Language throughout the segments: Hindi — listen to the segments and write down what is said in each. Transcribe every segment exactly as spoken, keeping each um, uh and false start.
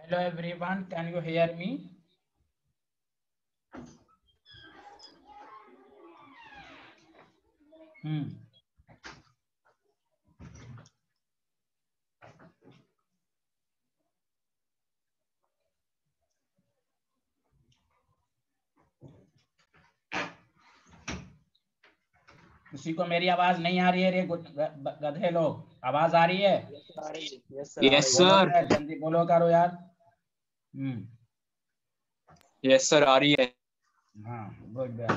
Hello everyone, can you hear me? Hmm. किसी को मेरी आवाज नहीं आ रही है? रे गधे लोग, आवाज आ रही है? Yes sir. जल्दी बोलो करो यार। हम्म यस सर, आ रही है। हाँ, गुड बैड।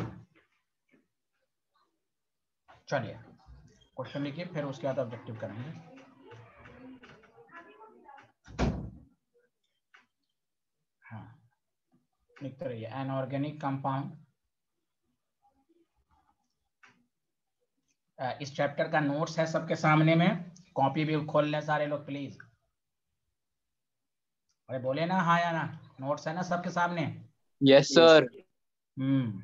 चलिए क्वेश्चन लिखिए, फिर उसके बाद ऑब्जेक्टिव करेंगे। हाँ, लिखते रहिए। एन ऑर्गेनिक कंपाउंड, इस चैप्टर का नोट्स है सबके सामने में, कॉपी भी खोल लें सारे लोग प्लीज। अरे बोले ना हाँ या ना, नोट्स है ना सबके सामने? Yes sir. हम्म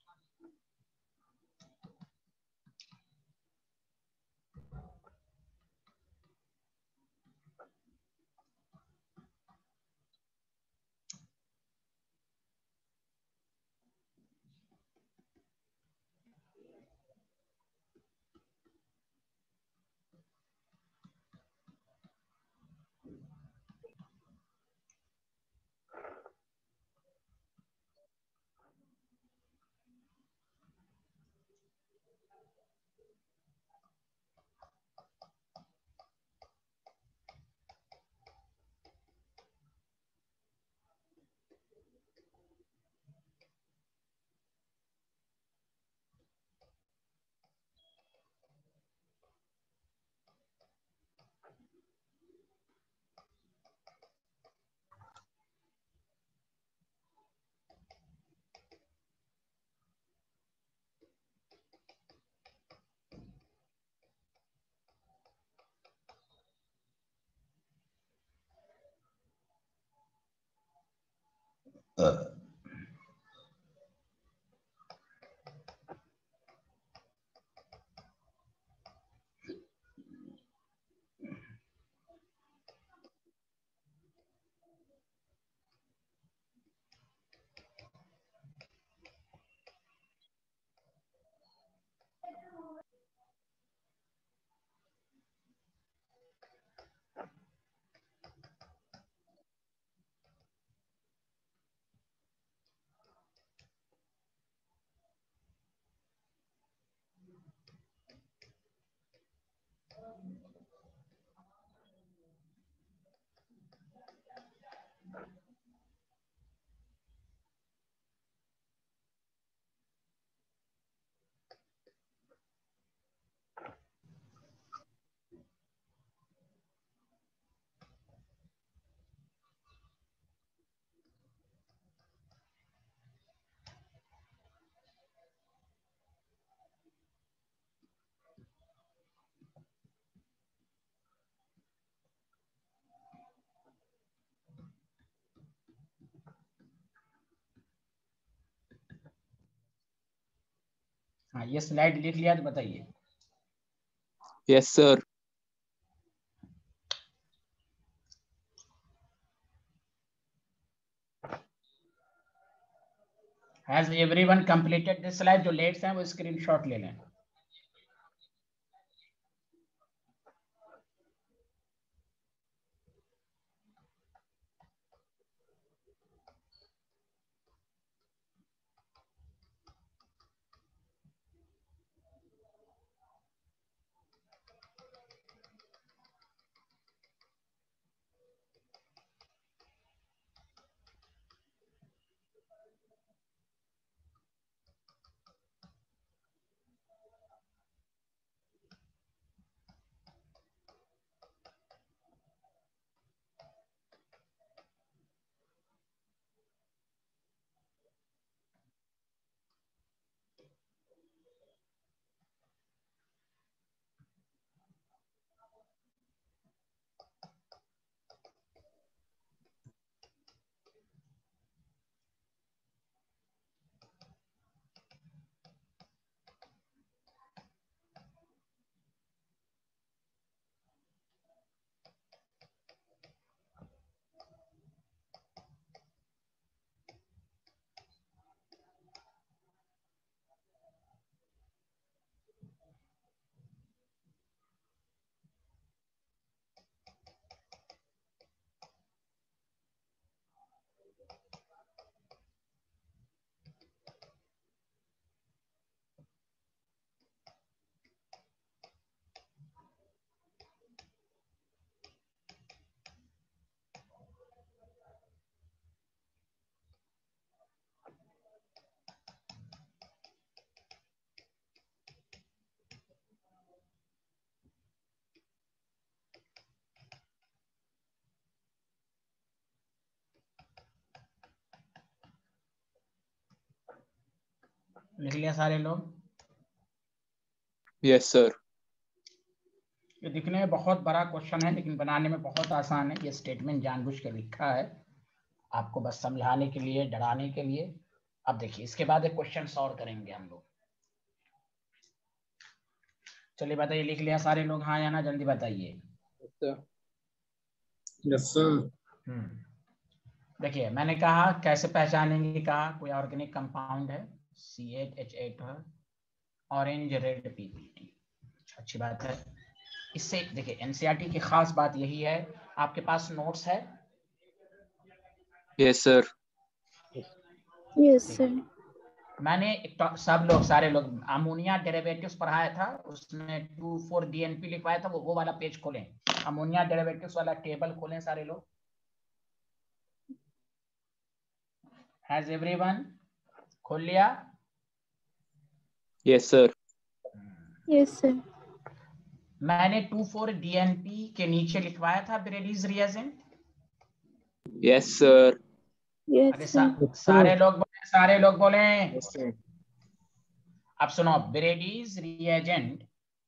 हाँ, ये स्लाइड लिख लिया तो बताइए। Yes sir. Has everyone completed this slide? जो लेट्स हैं वो स्क्रीनशॉट ले लें। लिख लिया सारे लोग? Yes sir. ये दिखने में बहुत बड़ा क्वेश्चन है लेकिन बनाने में बहुत आसान है। ये स्टेटमेंट जानबूझ के लिखा है आपको बस समझाने के लिए, डराने के लिए। अब देखिए इसके बाद एक क्वेश्चन सॉल्व करेंगे हम लोग। चलिए बताइए, लिख लिया सारे लोग? हाँ या ना, जल्दी बताइए। Yes sir. हम्म देखिए मैंने कहा कैसे पहचानेंगे, कहा कोई ऑर्गेनिक कंपाउंड है, सी एच एच एट है, ऑरेंज रेड पीपीटी। अच्छी बात है। इससे देखिए एनसीईआरटी की खास बात यही है, आपके पास नोट्स है? Yes sir. Yes sir. मैंने एक तो, सब लोग सारे लोग अमोनिया डेरिवेटिव्स पढ़ाया था, उसमें टू फोर डीएनपी लिखवाया था। वो वो वाला पेज खोलें, अमोनिया डेरिवेटिव्स वाला टेबल खोलें सारे लोग। हैज एवरीवन खोल लिया? Yes sir. Yes sir. मैंने टू फोर डीएनपी के नीचे लिखवाया था ब्रेडीज रिएजेंट। Yes sir. अरे यस सा, सर। सारे लोग बोले, सारे लोग बोले। Yes sir. अब सुनो, ब्रेडीज रिएजेंट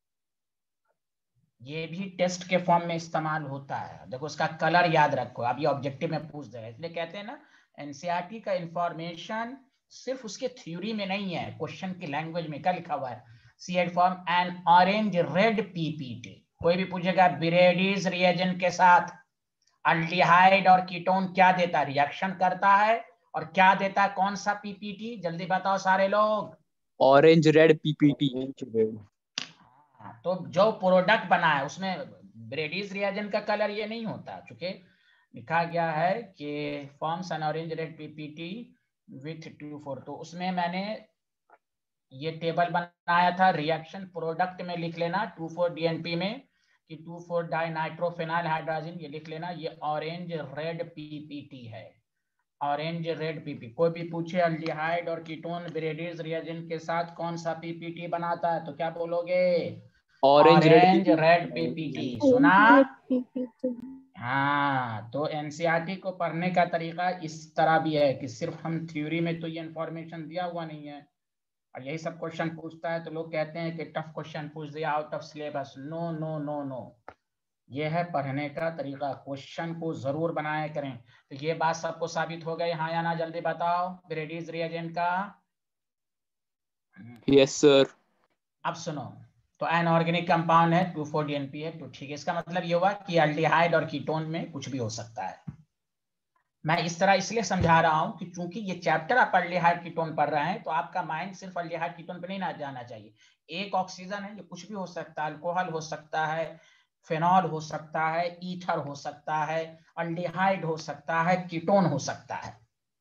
ये भी टेस्ट के फॉर्म में इस्तेमाल होता है। देखो उसका कलर याद रखो, अब ये ऑब्जेक्टिव में पूछ देगा, इसलिए कहते हैं ना एनसीईआरटी का इंफॉर्मेशन सिर्फ उसके थ्योरी में नहीं है, क्वेश्चन की लैंग्वेज में क्या लिखा हुआ है। C eight form an orange red PPT. कोई भी पूछेगा ब्रेडीज रिएजेंट के साथ अल्डिहाइड और कीटोन क्या देता है, रिएक्शन करता है, और क्या देता है, कौन सा पीपीटी? जल्दी बताओ सारे लोग। Orange red PPT. तो जो प्रोडक्ट बना है उसमें ब्रेडीज रिएजेंट का कलर ये नहीं होता, चूंकि लिखा गया है कि forms an orange red PPT with two four. तो उसमें मैंने ये टेबल बनाया था, रिएक्शन प्रोडक्ट में लिख लेना टू फोर डीएनपी में कि two four di nitrophenyl hydrogen, ये लिख लेना, ये ऑरेंज रेड पीपीटी है। Orange red PP. कोई भी पूछे अल्डिहाइड और कीटोन ब्रेडीज रिएजेंट के साथ कौन सा पीपीटी बनाता है, तो क्या बोलोगे? Orange red orange red PPT. सुना? हाँ, तो एनसीईआरटी को पढ़ने का तरीका इस तरह भी है कि सिर्फ हम थ्योरी में तो ये इंफॉर्मेशन दिया हुआ नहीं है और यही सब क्वेश्चन पूछता है, तो लोग कहते हैं कि टफ क्वेश्चन पूछ दिया out of syllabus. No no no no, ये है पढ़ने का तरीका, क्वेश्चन को जरूर बनाया करें। तो ये बात सबको साबित हो गई, हाँ या ना, जल्दी बताओ ब्रेडीज रिएजेंट का? Yes sir. अब सुनो, तो अनऑर्गेनिक कंपाउंड है, टू फोर डीएनपी है, तो ठीक है, इसका मतलब ये हुआ कि अल्डिहाइड और कीटोन में कुछ भी हो सकता है। मैं इस तरह इसलिए समझा रहा हूं कि चूंकि ये चैप्टर आप अल्डिहाइड कीटोन पढ़ रहे हैं, तो आपका माइंड सिर्फ अल्डिहाइड कीटोन पे नहीं ना जाना चाहिए। एक ऑक्सीजन है, ये कुछ भी हो सकता है, अल्कोहल हो सकता है, फेनॉल हो सकता है, ईथर हो सकता है, अल्डिहाइड हो सकता है, कीटोन हो सकता है।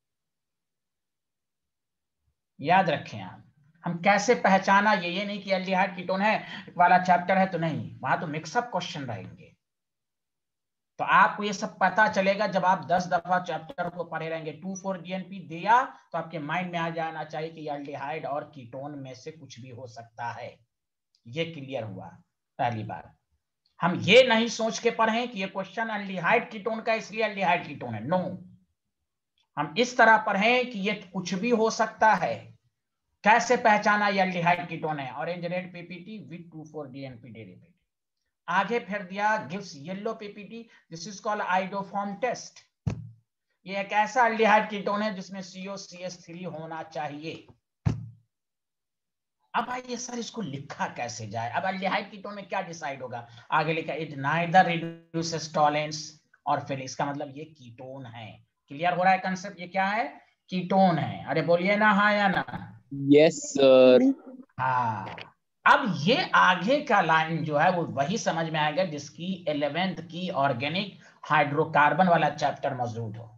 याद रखें आप, हम कैसे पहचाना, ये ये नहीं कि अल्डिहाइड कीटोन है वाला चैप्टर है तो नहीं, वहां तो मिक्सअप क्वेश्चन रहेंगे। तो आपको ये सब पता चलेगा जब आप दस दफा चैप्टर को पढ़े रहेंगे। टू फोर डीएनपी दिया तो आपके माइंड में आ जाना चाहिए कि अल्डिहाइड और कीटोन में से कुछ भी हो सकता है। ये क्लियर हुआ पहली बार। हम ये नहीं सोच के पढ़ें कि ये क्वेश्चन अल्डिहाइड कीटोन का इसलिए अल्डिहाइड कीटोन है, नो। हम इस तरह पढ़ें कि ये कुछ भी हो सकता है। कैसे पहचाना ये अल्डिहाइड कीटोन है? Orange red PPT with two four DNP derivative. आगे फिर दिया gives yellow PPT, this is called iodoform test. ये एक ऐसा अल्डिहाइड कीटोन है जिसमें सी ओ सी एच थ्री होना चाहिए। अब आइए सर इसको लिखा कैसे जाए? अब अल्डिहाइड कीटोन में क्या डिसाइड होगा? आगे लिखा इट नाइदर रिड्यूसेस टॉलेंस, और फिर इसका मतलब ये कीटोन है। क्लियर हो रहा है कंसेप्ट? ये क्या है? कीटोन है। अरे बोलिए ना हाँ या ना। Yes sir. हाँ, अब ये आगे का लाइन जो है वो वही समझ में आएगा जिसकी इलेवेंथ की ऑर्गेनिक हाइड्रोकार्बन वाला चैप्टर मौजूद हो।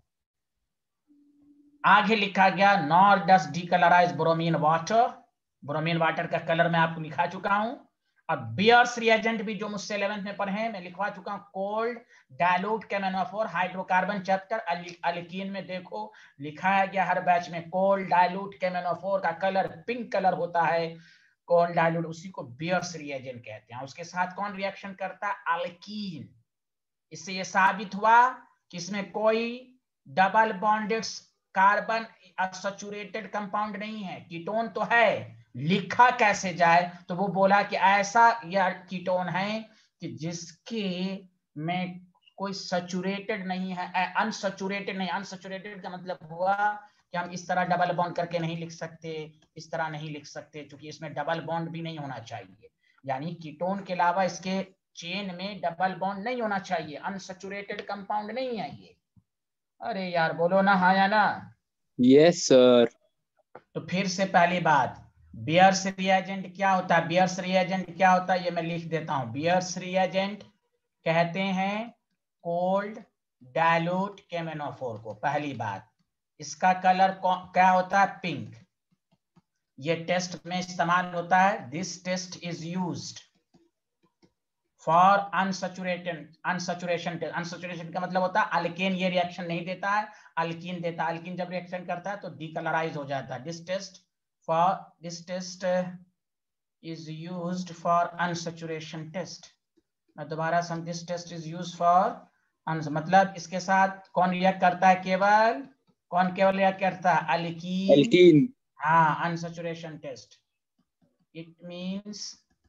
आगे लिखा गया nor does decolourise bromine water. Bromine water का कलर मैं आपको लिखा चुका हूं। अब बियर्स रिएजेंट भी जो मुझसे इलेवेंथ में पढ़े हैं मैं लिखवा चुका हूं। कोल्ड डायल्यूट केमेनोफोर हाइड्रोकार्बन चैप्टर अल्कीन में देखो लिखा है गया हर बैच में कोल्ड डायल्यूट केमेनोफोर का कलर पिंक कलर होता है। कोल्ड डायल्यूट उसी को बियर्स रिएजेंट कहते हैं। उसके साथ कौन रिएक्शन करता है? अल्कीन। इससे यह साबित हुआ कि इसमें कोई double bonded carbon saturated compound नहीं है, कीटोन तो है, लिखा कैसे जाए? तो वो बोला कि ऐसा यह कीटोन है कि जिसके में कोई सैचुरेटेड नहीं है, अनसैचुरेटेड नहीं। अनसैचुरेटेड का मतलब हुआ कि हम इस तरह डबल बॉन्ड करके नहीं लिख सकते, इस तरह नहीं लिख सकते, क्योंकि इसमें डबल बॉन्ड भी नहीं होना चाहिए। यानी कीटोन के अलावा इसके चेन में डबल बॉन्ड नहीं होना चाहिए, अनसैचुरेटेड कंपाउंड नहीं है ये। अरे यार बोलो ना हाँ या ना। Yes sir. तो फिर से पहली बात, बियर्स रिएजेंट क्या होता है? बियर्स रिएजेंट क्या होता है ये मैं लिख देता हूं। बियर्स रिएजेंट कहते हैं कोल्ड डायलूट केमेनोफोर को। पहली बात, इसका कलर क्या होता है? पिंक। ये टेस्ट में इस्तेमाल होता है। This test is used for unsaturated unsaturation test. Unsaturation का मतलब होता है अल्केन ये रिएक्शन नहीं देता है, अल्कीन देता है। अल्कीन जब रिएक्शन करता है तो डीकलराइज हो जाता है। This test for this test is used for unsaturation test. मैं दोबारा some this test is used for मतलब इसके साथ कौन रिएक्ट करता है? केवल कौन केवल रिएक्ट करता है? अल्कीन। एल्कीन। हाँ, unsaturation test. It means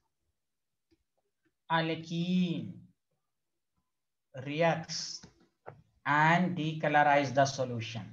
alkene reacts and decolorize the solution.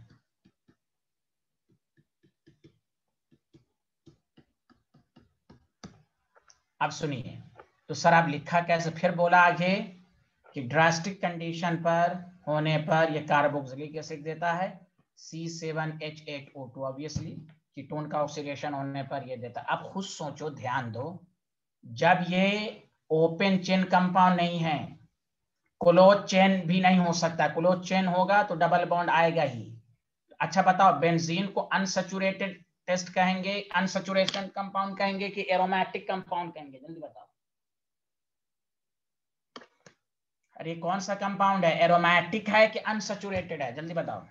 अब सुनिए, तो सर आप लिखा कैसे? फिर बोला आगे कि ड्रास्टिक कंडीशन पर होने पर यह कार्बोक्सिलिक एसिड देता है C seven H eight O two. Obviously ketone का ऑक्सीडेशन होने पर यह देता है। अब खुद सोचो, ध्यान दो, जब ये ओपन चेन कंपाउंड नहीं है, क्लोज चेन भी नहीं हो सकता। क्लोज चेन होगा तो डबल बॉन्ड आएगा ही। अच्छा बताओ, बेंजीन को अनसैचुरेटेड टेस्ट कहेंगे, अनसैचुरेशन कंपाउंड कहेंगे कि एरोमेटिक कंपाउंड कहेंगे? जल्दी बताओ। अरे कौन सा कंपाउंड है? एरोमेटिक है कि अनसैचुरेटेड है? जल्दी बताओ।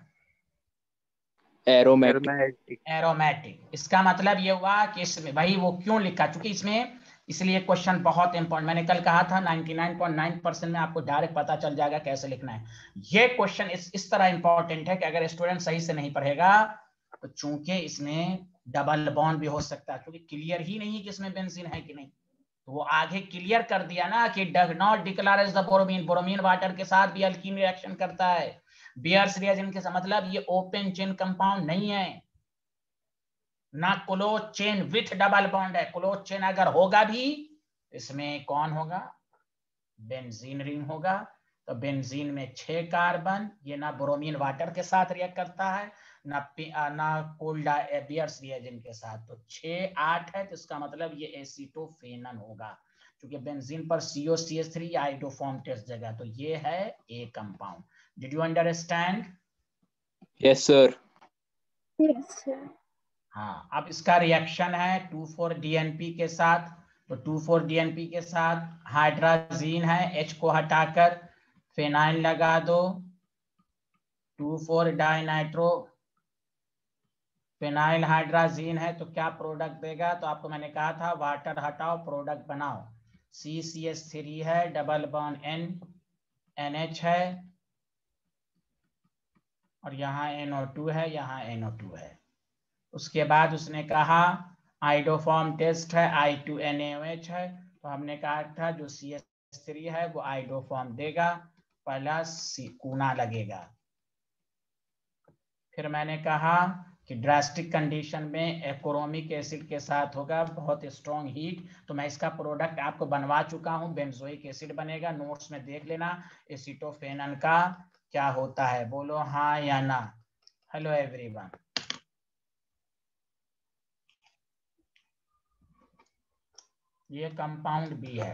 एरोमेटिक। एरोमेटिक। इसका मतलब ये हुआ कि इसमें भाई वो क्यों लिखा, क्योंकि इसमें इसलिए क्वेश्चन बहुत इंपॉर्टेंट। मैंने कल कहा था निन्यानवे पॉइंट नौ परसेंट में आपको डायरेक्ट पता चल जाएगा कैसे लिखना है। ये क्वेश्चन इस इस तरह इंपॉर्टेंट है कि अगर स्टूडेंट सही से नहीं पढ़ेगा तो चूंकि इसमें डबल बॉन्ड भी हो सकता है, क्योंकि क्लियर ही नहीं है कि इसमें बेंजीन है कि नहीं। तो वो आगे क्लियर कर दिया ना कि does not decolourise the bromine. Bromine water के साथ भी अल्कीन रिएक्शन करता है। बियर्स रिएजेंट के मतलब ये ओपन चेन कंपाउंड नहीं है, ना close chain with double bond है। क्लोज चेन अगर होगा भी, इसमें कौन होगा? बेंजीन रिंग होगा। तो बेंजीन में छह कार्बन, ये ना ब्रोमीन वाटर के साथ रिएक्ट करता है, ना ना कोल्ड बियर्स रिएजेंट के साथ। तो छह आठ है, तो इसका मतलब ये एसीटोफेनन होगा, क्योंकि बेंजीन पर C O C H three iodoform test जगह। तो ये है a compound. Did you understand? Yes sir. Yes, sir. हाँ, अब इसका रिएक्शन है two four D N P के साथ। तो two four D N P के साथ हाइड्राजीन है, H को हटाकर फेनाइल लगा दो, two four dinitro phenyl hydrazine है। तो क्या प्रोडक्ट देगा? तो आपको मैंने कहा था वाटर हटाओ प्रोडक्ट बनाओ। सी सी एच थ्री है, double bond N N H है, और यहाँ एन ओ टू है, यहाँ एन ओ टू है। उसके बाद उसने कहा आइडोफॉर्म टेस्ट है, I two N A O H है। तो हमने कहा था जो सी एच थ्री है वो आइडोफॉर्म देगा, पहला कूना लगेगा। फिर मैंने कहा कि ड्रास्टिक कंडीशन में एक्रोमिक एसिड के साथ होगा बहुत स्ट्रॉन्ग हीट। तो मैं इसका प्रोडक्ट आपको बनवा चुका हूं, बेंजोइक एसिड बनेगा, नोट्स में देख लेना। एसीटोफेनन का क्या होता है, बोलो हाँ या ना। Hello everyone. ये कंपाउंड बी है।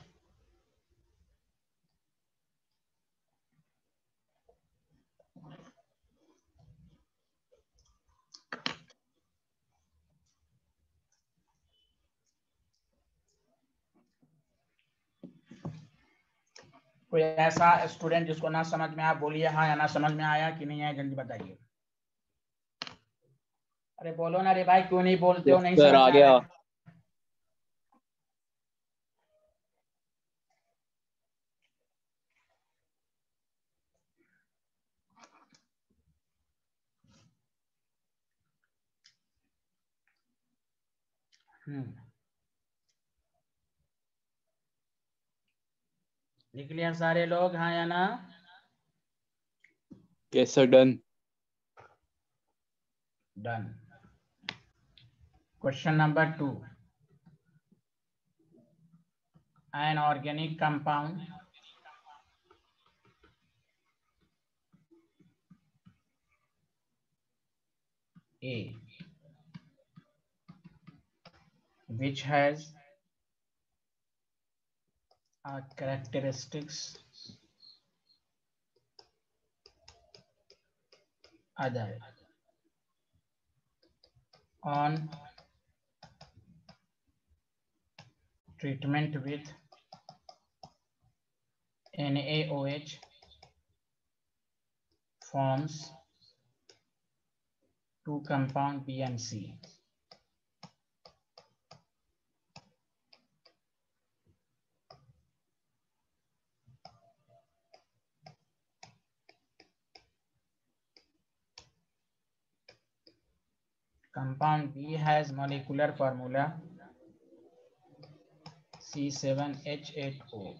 कोई ऐसा स्टूडेंट जिसको ना समझ में आया बोलिए हाँ या ना। समझ में आया कि नहीं आया जल्दी बताइए। अरे बोलो ना रे भाई, क्यों नहीं बोलते हो? नहीं सर समझ आ में आ रहा गया। है? हम्म लिख लिया सारे लोग, हाँ या ना? Yes, sir. Done. Done. Question number two, an organic compound A which has a characteristics other on treatment with NaOH forms two compound B and C. Compound B has molecular formula C seven H eight O.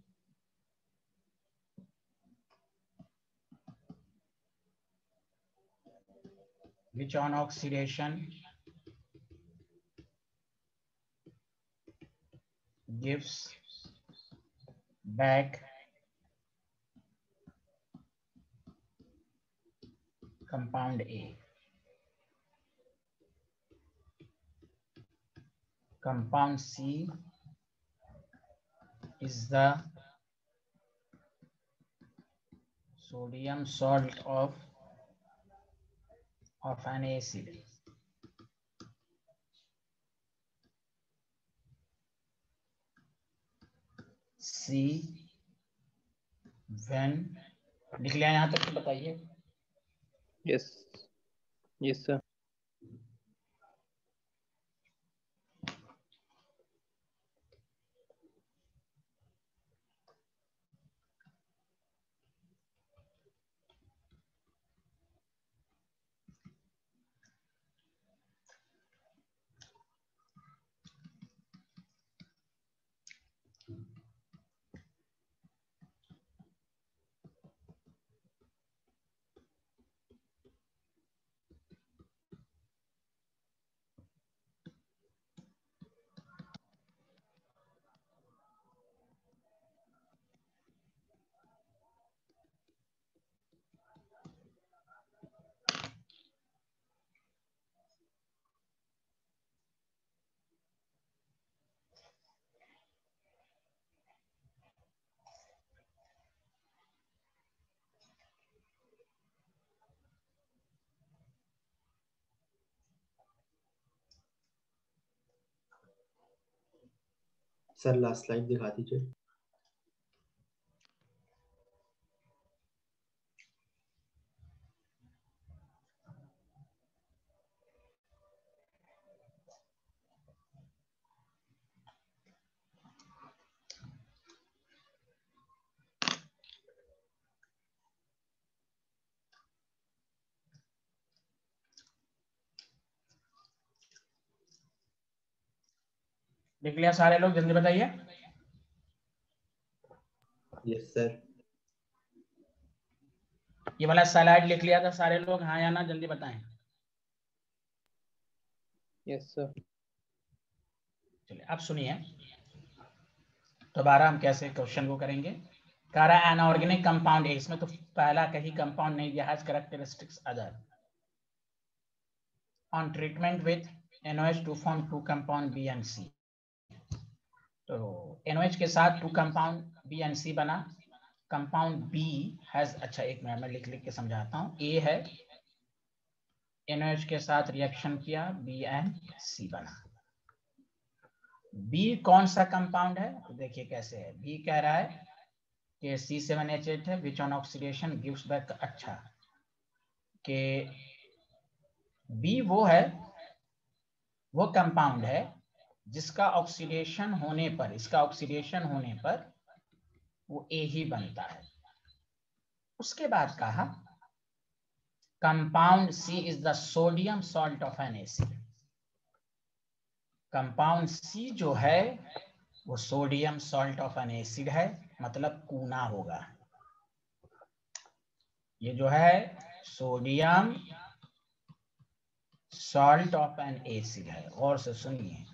Which on oxidation gives back compound A. Compound C is the sodium salt of of an acid. C when, लिख लिया यहाँ तक तो बताइए। Yes. Yes, sir. Sir last slide दिखा दीजिए। लिख लिया सारे लोग, जल्दी बताइए। Yes sir. ये वाला स्लाइड लिख लिया था सारे लोग, हाँ या ना? जल्दी बताएं। Yes, sir. चलिए अब सुनिए दोबारा हम कैसे क्वेश्चन को करेंगे। कह रहा है अनऑर्गेनिक कंपाउंड है, इसमें तो पहला कहीं कंपाउंड नहीं दिया है, characteristics other on treatment with NaOH to form two compound B and C। तो NaOH के साथ two compound B and C बना। कंपाउंड B हैज, अच्छा एक मिनट में लिख लिख के समझाता हूँ। A है, NaOH के साथ रिएक्शन किया, B and C बना। B कौन सा कंपाउंड है तो देखिए कैसे है। B कह रहा है कि C सेवन H एट है, which on oxidation gives back, अच्छा कि B वो है, वो कंपाउंड है जिसका ऑक्सीडेशन होने पर, इसका ऑक्सीडेशन होने पर वो A ही बनता है। उसके बाद कहा compound C is the sodium salt of an acid. Compound C जो है वो sodium salt of an acid है, मतलब कूना होगा। ये जो है sodium salt of an acid है। और से सुनिए,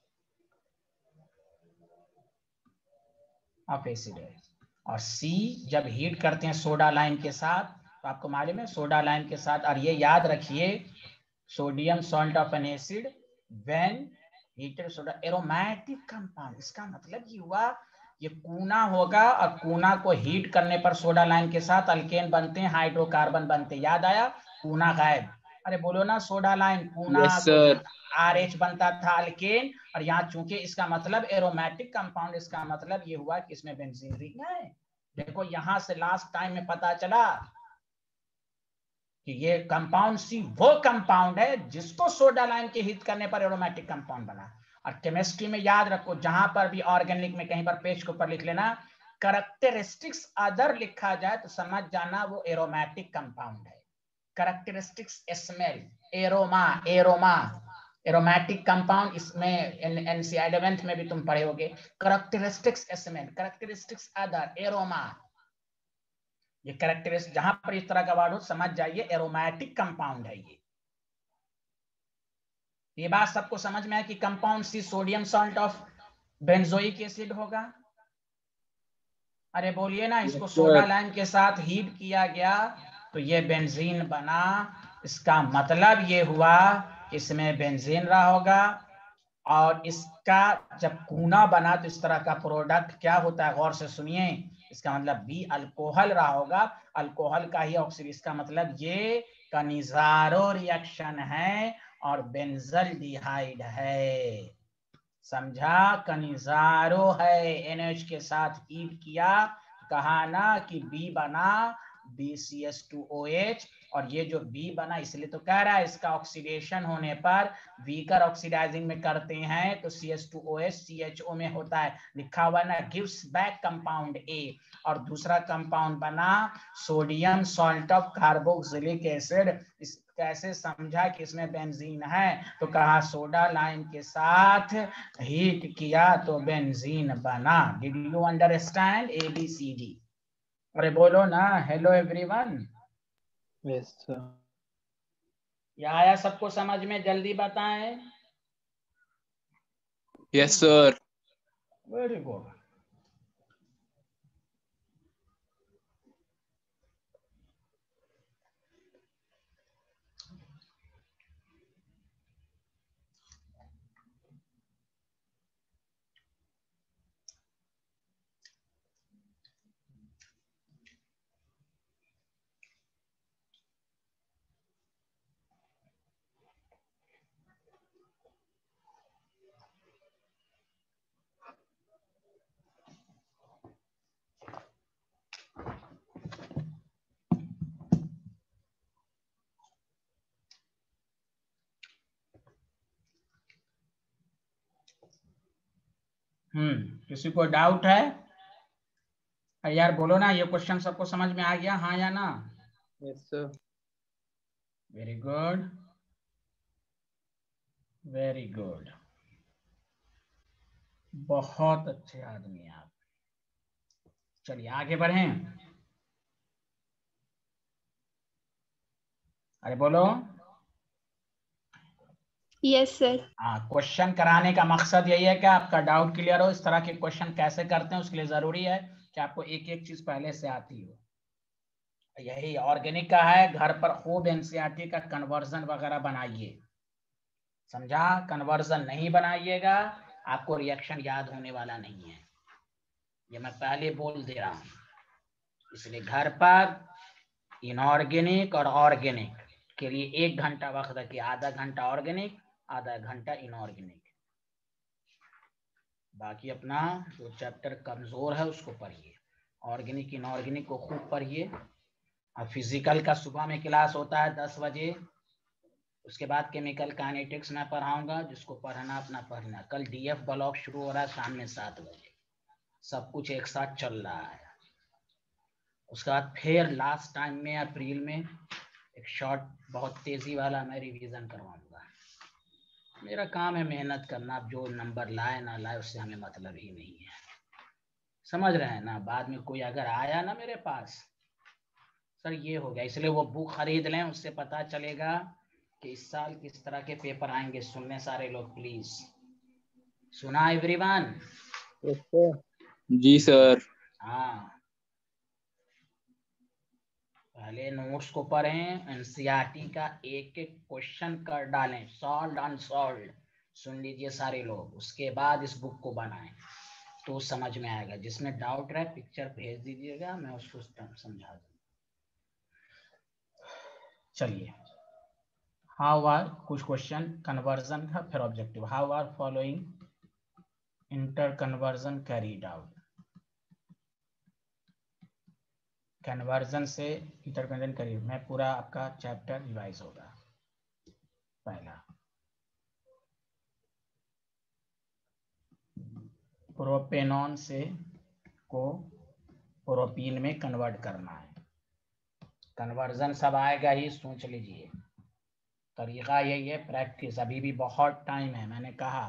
ऑफ एसिड है। और सी जब हीट करते हैं सोडा लाइम के साथ, तो आपको मालूम है सोडा लाइम के साथ, और ये याद रखिए sodium salt of an acid when heated soda aromatic compound, इसका मतलब ये हुआ ये कूना होगा, और कूना को हीट करने पर सोडा लाइम के साथ अल्केन बनते हैं, हाइड्रोकार्बन बनते हैं। याद आया? कूना गायब। अरे बोलो ना सोडा लाइम कूना Yes, तो sir. आर एच बनता था अल्केन, और यहाँ चूंकि इसका मतलब एरोमेटिक कंपाउंड, इसका मतलब ये हुआ कि इसमें बेंजीन रिंग है। देखो यहाँ से लास्ट टाइम में पता चला कि ये कंपाउंड सी वो कंपाउंड है जिसको सोडा लाइम के हीट करने पर एरोमेटिक कंपाउंड बना। और केमिस्ट्री में याद रखो, जहां पर भी ऑर्गेनिक में कहीं पर पेज के ऊपर लिख लेना कैरेक्टरिस्टिक्स अदर लिखा जाए तो समझ जाना वो एरोमेटिक कंपाउंड है। Characteristics smell, aroma, aroma aromatic compound, इसमें एनसीआईडेवेंथ में भी तुम पढ़े होगे। Characteristics smell, characteristics other, aroma, ये कैरेक्टरिस्टिक जहां पर इस तरह का वर्ड हो समझ जाइए एरोमेटिक कंपाउंड है ये। ये बात सबको समझ में है कि compound C sodium salt of benzoic acid होगा। अरे बोलिए ना, इसको Yes, सोडा sir. लाइम के साथ हीट किया गया तो ये बेंजीन बना। इसका मतलब ये हुआ इसमें बेंजीन रहा होगा, और इसका जब कूना बना तो इस तरह का प्रोडक्ट क्या होता है, गौर से सुनिए। इसका मतलब बी अल्कोहल रहा होगा, अल्कोहल का ही ऑक्सीजन, इसका मतलब ये कनिजारो रिएक्शन है और बेंजल्डिहाइड है। समझा? कनिजारो है, एनएच के साथ हीट किया, कहा ना कि बी बना B C H two O H, और ये जो बी बना इसलिए तो कह रहा है इसका ऑक्सीडेशन होने पर वीकर ऑक्सीडाइजिंग में करते हैं तो C H two O H C H O में होता है, लिखा हुआ ना, गिव्स बैक कंपाउंड ए। और दूसरा कंपाउंड बना sodium salt of carboxylic acid. इस कैसे समझा कि इसमें बेंजीन है, तो कहा सोडा लाइम के साथ हीट किया तो बेंजीन बना। Did you understand A B C D? अरे बोलो ना हेलो एवरीवन। Yes, sir. ये आया सबको समझ में? जल्दी बताएं। Yes, sir. Very good. हम्म किसी को डाउट है? अरे यार बोलो ना, ये क्वेश्चन सबको समझ में आ गया, हाँ या ना? Yes, sir. Very good, very good, बहुत अच्छे आदमी आप। चलिए आगे बढ़ें। अरे बोलो। Yes sir. हाँ, क्वेश्चन कराने का मकसद यही है कि आपका डाउट क्लियर हो। इस तरह के क्वेश्चन कैसे करते हैं उसके लिए जरूरी है कि आपको एक एक चीज पहले से आती हो। यही ऑर्गेनिक का है, घर पर खूब एनसीईआरटी का कन्वर्जन वगैरह बनाइए। समझा? कन्वर्जन नहीं बनाइएगा आपको रिएक्शन याद होने वाला नहीं है, ये मैं पहले बोल दे रहा हूं। इसलिए घर पर इनऑर्गेनिक और ऑर्गेनिक के लिए एक घंटा वक्त रखिए, आधा घंटा ऑर्गेनिक आधा घंटा इनऑर्गेनिक। बाकी अपना जो चैप्टर कमजोर है उसको पढ़िए, ऑर्गेनिक इनऑर्गेनिक को खूब पढ़िए। और फिजिकल का सुबह में क्लास होता है दस बजे, उसके बाद केमिकल काइनेटिक्स मैं पढ़ाऊंगा, जिसको पढ़ना अपना पढ़ना। कल डीएफ ब्लॉक शुरू हो रहा है शाम में सात बजे, सब कुछ एक साथ चल रहा है। उसके बाद फिर लास्ट टाइम में अप्रैल में एक शॉर्ट बहुत तेजी वाला मैं रिवीजन करवाऊंगा। मेरा काम है मेहनत करना, अब जो नंबर लाए ना लाए उससे हमें मतलब ही नहीं है, समझ रहे हैं ना। बाद में कोई अगर आया ना मेरे पास, सर ये हो गया, इसलिए वो बुक खरीद लें, उससे पता चलेगा कि इस साल किस तरह के पेपर आएंगे। सुनने सारे लोग प्लीज, सुना एवरीवन? Yes sir. जी सर। हाँ, पहले नोट्स को पढ़ें, एनसीईआरटी का एक एक क्वेश्चन कर डालें, सॉल्व अनसॉल्व, सुन लीजिए सारे लोग, उसके बाद इस बुक को बनाएं तो समझ में आएगा। जिसमें डाउट रहे पिक्चर भेज दीजिएगा, मैं उसको समझा दूंगा। चलिए, हाउ आर, कुछ क्वेश्चन कन्वर्जन का, फिर objective. How are following interconversion carried out. Conversion से इंटर कन्वर्जन कैरीड में पूरा आपका चैप्टर रिवाइज होगा। पहला, प्रोपेनॉन से को प्रोपीन में कन्वर्ट करना है। कन्वर्जन सब आएगा ही, सोच लीजिए। तरीका यही है, प्रैक्टिस, अभी भी बहुत टाइम है, मैंने कहा।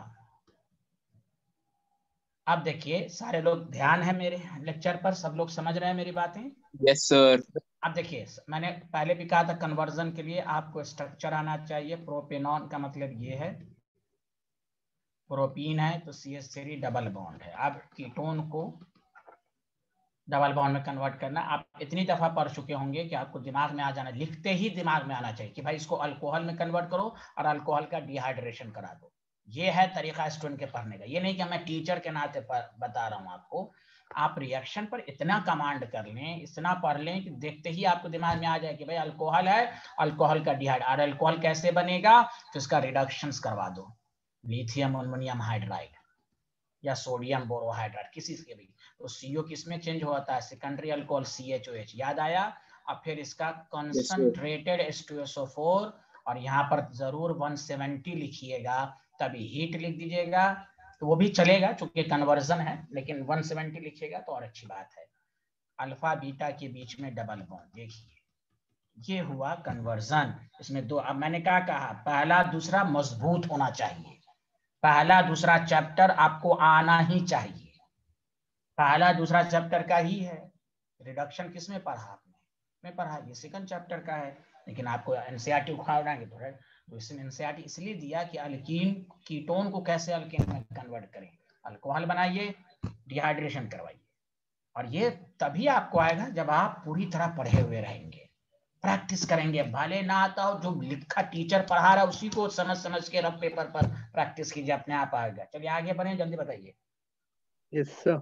अब देखिए सारे लोग ध्यान है मेरे लेक्चर पर, सब लोग समझ रहे हैं मेरी बातें? Yes sir. अब देखिए, मैंने पहले भी कहा था कन्वर्जन के लिए आपको स्ट्रक्चर आना चाहिए। प्रोपेनॉन का मतलब ये है, प्रोपीन है तो C H three double bond है। अब कीटोन को डबल बॉन्ड में कन्वर्ट करना, आप इतनी दफा पढ़ चुके होंगे कि आपको दिमाग में आ जाना, लिखते ही दिमाग में आना चाहिए कि भाई इसको अल्कोहल में कन्वर्ट करो और अल्कोहल का डिहाइड्रेशन करा दो। ये है तरीका स्टूडेंट के पढ़ने का। ये नहीं कि मैं टीचर के नाते बता रहा हूँ आपको, आप रिएक्शन पर इतना कमांड कर लें, इतना पढ़ लें कि देखते ही आपको दिमाग में आ जाए कि भाई अल्कोहल है, अल्कोहल का डिहाइड, और अल्कोहल कैसे बनेगा, तो इसका रिडक्शन करवा दो, लिथियम अमोनियम हाइड्राइड या सोडियम बोरोहाइड्राइड, किसी से भी। तो सीओ किसमें चेंज होता है, secondary alcohol C H O H, याद आया? और फिर इसका concentrated H two S O four, और यहाँ पर जरूर वन सेवेंटी लिखिएगा, तभी हीट लिख दीजिएगा तो वो भी चलेगा चूंकि कन्वर्जन है, लेकिन वन सेवेंटी लिखिएगा तो और अच्छी बात है। अल्फा बीटा के बीच में डबल बॉन्ड, देखिए ये हुआ कन्वर्जन। इसमें दो, अब मैंने क्या कहा, पहला दूसरा मजबूत होना चाहिए, पहला दूसरा चैप्टर आपको आना ही चाहिए, पहला दूसरा चैप्टर का ही है। रिडक्शन किसमें पढ़ा आपने? में पढ़ा, ये सेकंड चैप्टर का है, लेकिन आपको एनसीईआरटी उखाड़ेंगे तो है। तो इसमें एनसीईआरटी इसलिए दिया कि अल्कीन कीटोन को कैसे अल्कीन में कन्वर्ट करें, अल्कोहल बनाइए, डिहाइड्रेशन करवाइए। और ये तभी आपको आएगा जब आप पूरी तरह पढ़े हुए रहेंगे, प्रैक्टिस करेंगे। भले ना आता हो, जो लिखा टीचर पढ़ा रहा है उसी को समझ समझ के रफ पेपर पर प्रैक्टिस कीजिए, अपने आप आएगा। चलिए आगे बढ़े, जल्दी बताइए। Yes sir.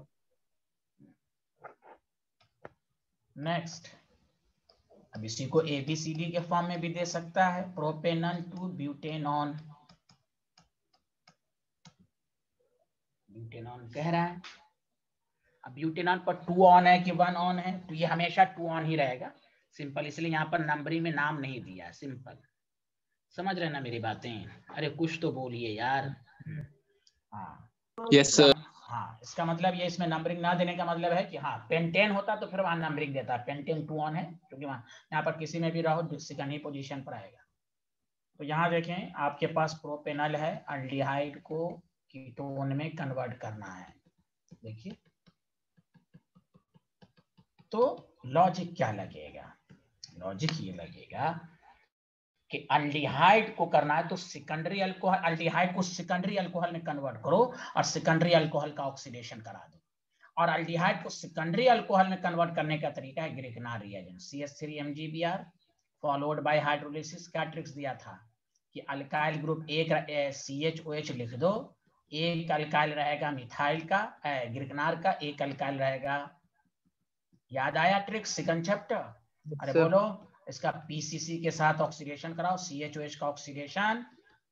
नेक्स्ट, अब इसी को एबीसीडी के फॉर्म में भी दे सकता है, प्रोपेनॉन टू ब्यूटेनॉन। ब्यूटेनॉन कह रहा है, अब ब्यूटेनॉन पर टू ऑन है कि वन ऑन है, तो ये हमेशा टू ऑन ही रहेगा, सिंपल। इसलिए यहाँ पर नंबरिंग में नाम नहीं दिया, सिंपल। समझ रहे ना मेरी बातें? अरे कुछ तो बोलिए यार। हाँ यस सर। हाँ, इसका मतलब ये, इसमें नंबरिंग ना देने का मतलब है कि हाँ पेंटेन होता तो फिर वहां नंबरिंग देता, पेंटेन टू ऑन है क्योंकि वहां यहाँ पर किसी में भी रहो सेकंड ही पोजीशन पर आएगा। तो यहाँ देखें आपके पास प्रोपेनल है, अल्डिहाइड को कीटोन में कन्वर्ट करना है। देखिए तो लॉजिक क्या लगेगा, लॉजिक ये लगेगा कि अल्डिहाइड को करना है तो सेकेंडरी अल्कोहल, अल्डिहाइड को सेकेंडरी अल्कोहल में कन्वर्ट करो और सेकेंडरी अल्कोहल का ऑक्सीडेशन करा दो। और अल्डिहाइड को सेकेंडरी अल्कोहल में कन्वर्ट करने का तरीका है Grignard reagent, C H three M G B R followed by hydrolysis. क्या ट्रिक्स दिया था कि अल्काइल ग्रुप एक सी एच ओ एच लिख दो, एक अल्काइल रहेगा मिथाइल का ग्रिगनार का, एक अल्काइल रहेगा। याद आया ट्रिक्स सेकंड चैप्टर? अरे बोलो, इसका पीसीसी के साथ ऑक्सीडेशन कराओ, सी एच ओ एच का ऑक्सीडेशन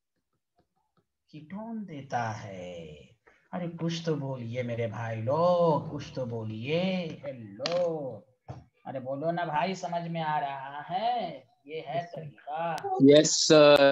कीटोन देता है। अरे कुछ तो बोलिए मेरे भाई लोग, कुछ तो बोलिए। हेलो, अरे बोलो ना भाई, समझ में आ रहा है? ये है तरीका। Yes sir.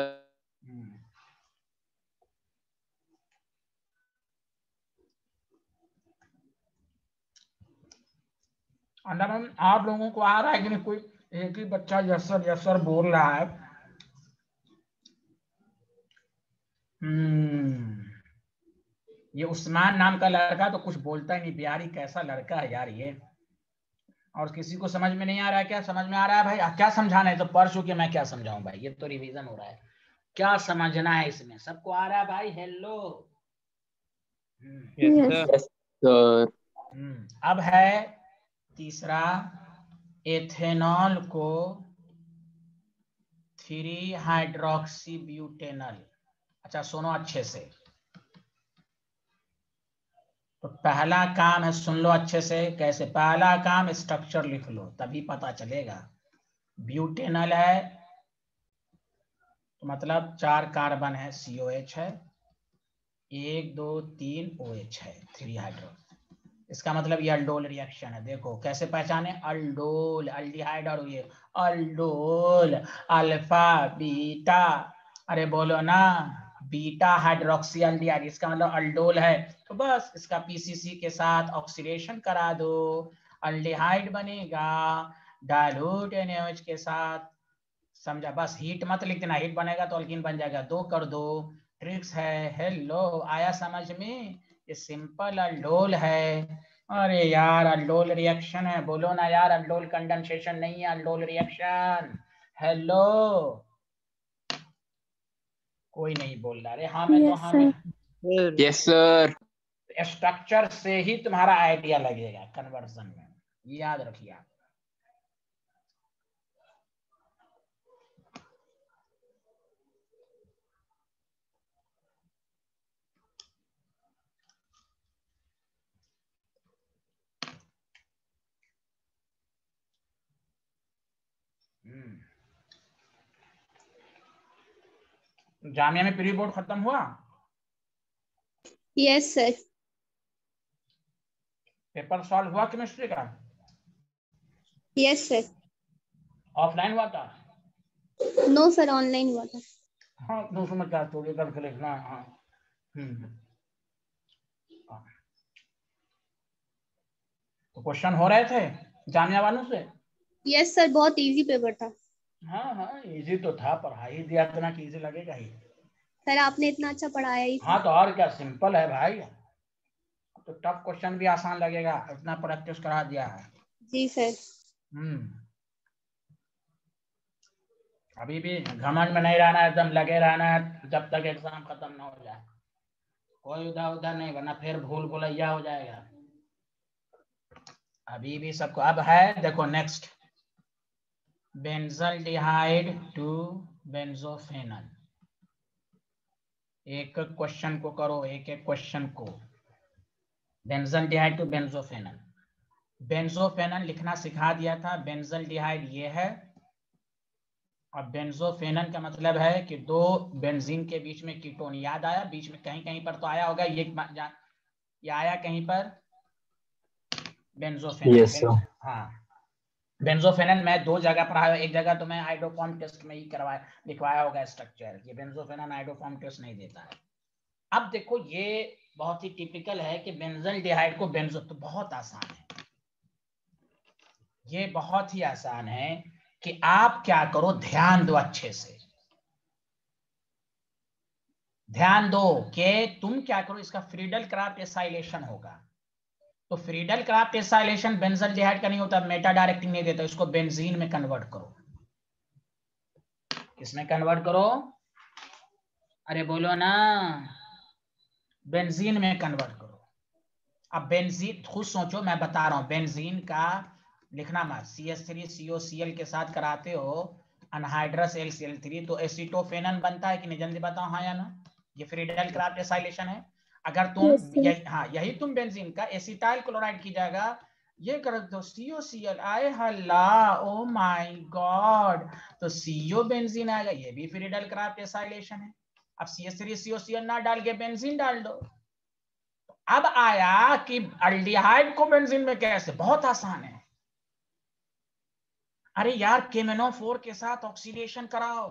अंदर हम आप लोगों को आ रहा है कि नहीं? कोई एक ही बच्चा यस सर यस सर बोल रहा है। हम्म ये उस्मान नाम का लड़का तो कुछ बोलता ही नहीं, बिहारी कैसा लड़का है यार ये। और किसी को समझ में नहीं आ रहा है क्या? समझ में आ रहा है भाई? आ, क्या समझाना है? तो पढ़ चुके, मैं क्या समझाऊं भाई, ये तो रिवीजन हो रहा है। क्या समझना है इसमें? सबको आ रहा है भाई? Hello. Yes Yes. Sir. Yes, sir. हम्म अब है तीसरा, एथेनॉल को थ्री हाइड्रोक्सी ब्यूटेनल। अच्छा सुनो अच्छे से, तो पहला काम है, सुन लो अच्छे से कैसे। पहला काम स्ट्रक्चर लिख लो तभी पता चलेगा। ब्यूटेनल है तो मतलब चार कार्बन है, सी ओ एच है, एक दो तीन ओ एच है, थ्री हाइड्रो। इसका मतलब ये अल्डोल रिएक्शन है। देखो कैसे पहचाने, अल्डोल, अल्डिहाइड और ये अल्डोल, अल्फा बीटा, अरे बोलो ना, बीटा हाइड्रोक्सी अल्डिहाइड, इसका मतलब अल्डोल है। तो बस इसका पीसीसी के साथ ऑक्सीडेशन करा दो, अल्डिहाइड बनेगा डाइल्यूट एनएच के साथ। समझा? बस हीट मत लिख देना, हीट बनेगा तो अल्कीन बन जाएगा, दो कर दो, ट्रिक्स है। हेलो, आया समझ में? ये सिंपल अल्डोल है। अरे यार अल्डोल रिएक्शन है, बोलो ना यार, अल्डोल कंडेंसेशन नहीं है, अल्डोल रिएक्शन। हेलो, कोई नहीं बोल रहा। अरे हाँ मैं तो Yes, हाँ sir. में। Sir Yes, sir. स्ट्रक्चर से ही तुम्हारा आइडिया लगेगा कन्वर्जन में, याद रखिए आप। जामिया में प्री बोर्ड खत्म हुआ? Yes, sir. पेपर सॉल्व हुआ केमिस्ट्री का? Yes, sir. ऑफलाइन हुआ था? No, sir. Online हुआ था. हाँ तो उसमें क्या स्टोरी करके लिखना है। हाँ हम्म हाँ। तो क्वेश्चन हो रहे थे जामिया वालों से? Yes, sir. बहुत इजी पेपर था. हाँ हाँ इजी तो था, पढ़ाई दिया इतना कि इजी लगेगा ही। सर आपने इतना अच्छा पढ़ाया ही. हाँ तो और क्या, सिंपल है भाई, तो टफ क्वेश्चन भी आसान लगेगा, इतना प्रैक्टिस करा दिया है। जी सर. हम्म अभी भी घमंड में नहीं रहना है, एकदम लगे रहना है जब तक एग्जाम खत्म ना हो जाए। कोई उधर उधर नहीं, वरना फिर भूल भुलैया हो जाएगा। अभी भी सबको अब है, देखो नेक्स्ट, बेंजल्डिहाइड टू बेंजोफेनल। एक एक क्वेश्चन को करो, एक एक क्वेश्चन को। बेंजल्डिहाइड टू बेंजोफेनल, बेंजोफेनल लिखना सिखा दिया था। बेंजल्डिहाइड ये है, और बेंजोफेनल का मतलब है कि दो बेंजीन के बीच में कीटोन। याद आया? बीच में कहीं कहीं पर तो आया होगा ये, ये आया कहीं पर बेंजोफेनल। Yes, sir. हाँ बेंजोफेनल मैं दो जगह पढ़ाया, एक जगह तो मैं हाइड्रोफॉर्म टेस्ट में ही करवाया, लिखवाया होगा स्ट्रक्चर। ये बेंजोफेनल हाइड्रोफॉर्म टेस्ट नहीं देता है। अब देखो ये बहुत ही टिपिकल है कि बेंजल्डिहाइड को बेंजो, तो बहुत आसान है, ये बहुत ही आसान है कि आप क्या करो, ध्यान दो अच्छे से, ध्यान दो कि तुम क्या करो, इसका फ्रीडल क्राफ्ट एसाइलेशन होगा। तो फ्रीडल क्राफ्ट एसाइलेशन बेंजल्डिहाइड का नहीं होता, मेटा डायरेक्टिंग नहीं देता, इसको बेंजीन में कन्वर्ट करो। किसमें कन्वर्ट करो? अरे बोलो ना, बेंजीन में कन्वर्ट करो। अब बेंजीन खुद सोचो, मैं बता रहा हूं, बेंजीन का लिखना मत, C H three C O C L के साथ कराते हो anhydrous L C L three, तो एसीटोफेनन बनता है कि नहीं, जल्दी बताओ हाँ या ना। ये फ्रीडल क्राफ्ट एसाइलेशन है। अगर तुम Yes, sir. यही, हाँ यही तुम बेंजीन का एसिटाइल क्लोराइड की जाएगा, ये कर दो सी ओ सी एल, आए हल्ला, ओ माय गॉड, तो सीओ बेंजीन आएगा, ये भी फ्रीडल क्राफ्ट एसाइलेशन है। अब C H three C O C L ना डाल के बेंजीन डाल दो। अब आया कि अल्डिहाइड को बेंजीन में कैसे, बहुत आसान है। अरे यार केमेनोफोर के साथ ऑक्सीडेशन कराओ,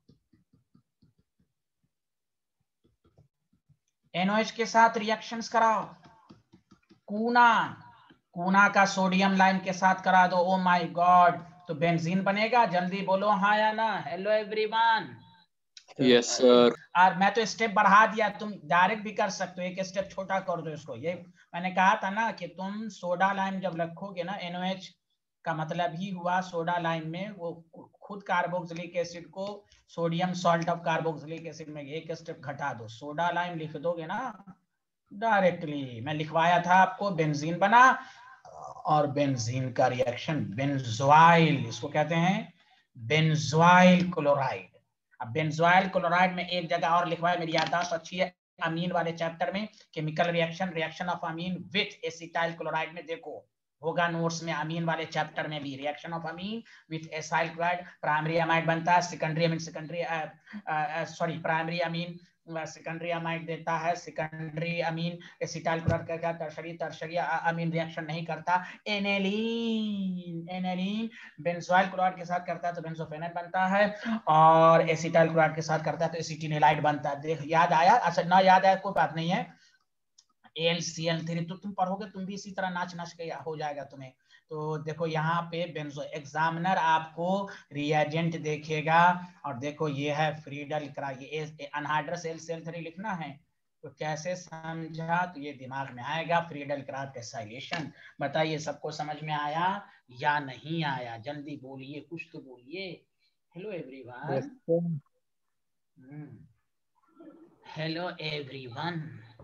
एनओएच के साथ रिएक्शंस कराओ, कूना कूना का सोडियम लाइम के साथ करा दो, ओ माय गॉड, तो बेंजीन बनेगा। जल्दी बोलो हाँ या ना। Hello everyone, Yes, sir. और मैं तो स्टेप बढ़ा दिया, तुम डायरेक्ट भी कर सकते हो, एक स्टेप छोटा कर दो इसको। ये मैंने कहा था ना कि तुम सोडा लाइम जब रखोगे ना, एनओएच का मतलब ही हुआ सोडा लाइम में वो खुद कार्बोक्सिलिक एसिड को sodium salt of carboxylic acid में एक स्टेप घटा दो, सोडा लाइम लिख दोगे ना डायरेक्टली। मैं लिखवाया था आपको, बेंजीन बना और बेंजीन का रिएक्शन बेंजोइल, इसको कहते हैं बेंजोइल क्लोराइड। अब बेंजोइल क्लोराइड में एक जगह और लिखवाया, मेरी याददाश्त अच्छी है, अमीन वाले चैप्टर में, chemical reaction, reaction of amine with acetyl chloride में देखो, होगा नोट्स में, अमीन वाले चैप्टर में भी, reaction of amine with acyl chloride, primary amide बनता है, secondary amine secondary sorry primary amine secondary amide देता है, सेकेंडरी अमीन एसिटाइल क्लोराइड का क्या, टर्शरी टर्शरी अमीन रिएक्शन नहीं करता, एनेलीन एनेलीन बेंजोइल क्लोराइड के साथ करता है तो बेंजोफेनाइल बनता है, और एसिटाइल क्लोराइड के साथ करता है तो एसिटिनिलाइड बनता है। देख याद आया? अच्छा ना याद आया कोई बात नहीं है, एल सी एल थ्री तो तुम पढ़ोगे, तुम भी इसी तरह नाच नाच के हो जाएगा तुम्हें। तो देखो यहाँ पे बेंजो, एग्जामिनर आपको रिएजेंट देखेगा और देखो ये है फ्रीडल क्रा, ये anhydrous L C L three लिखना है, तो कैसे समझा, तो ये दिमाग में आएगा, फ्रीडल क्राफ्ट एसाइलेशन। बताइए सबको समझ में आया या नहीं आया? जल्दी बोलिए, कुछ तो बोलिए। Hello everyone. Yes, sir. Hello everyone.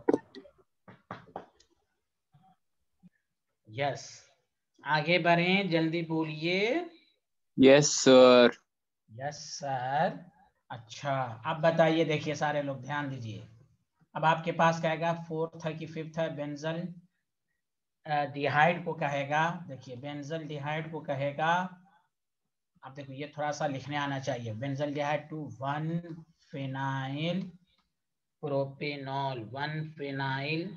Yes, आगे बढ़ें, जल्दी बोलिए। Yes, sir. Yes sir. अच्छा अब बताइए, देखिए सारे लोग ध्यान दीजिए, अब आपके पास कहेगा फोर्थ है कि फिफ्थ है, बेंजल डिहाइड को कहेगा, देखिए बेंजल डिहाइड को कहेगा, अब देखो ये थोड़ा सा लिखने आना चाहिए, benzaldehyde to one phenyl propanol, one phenyl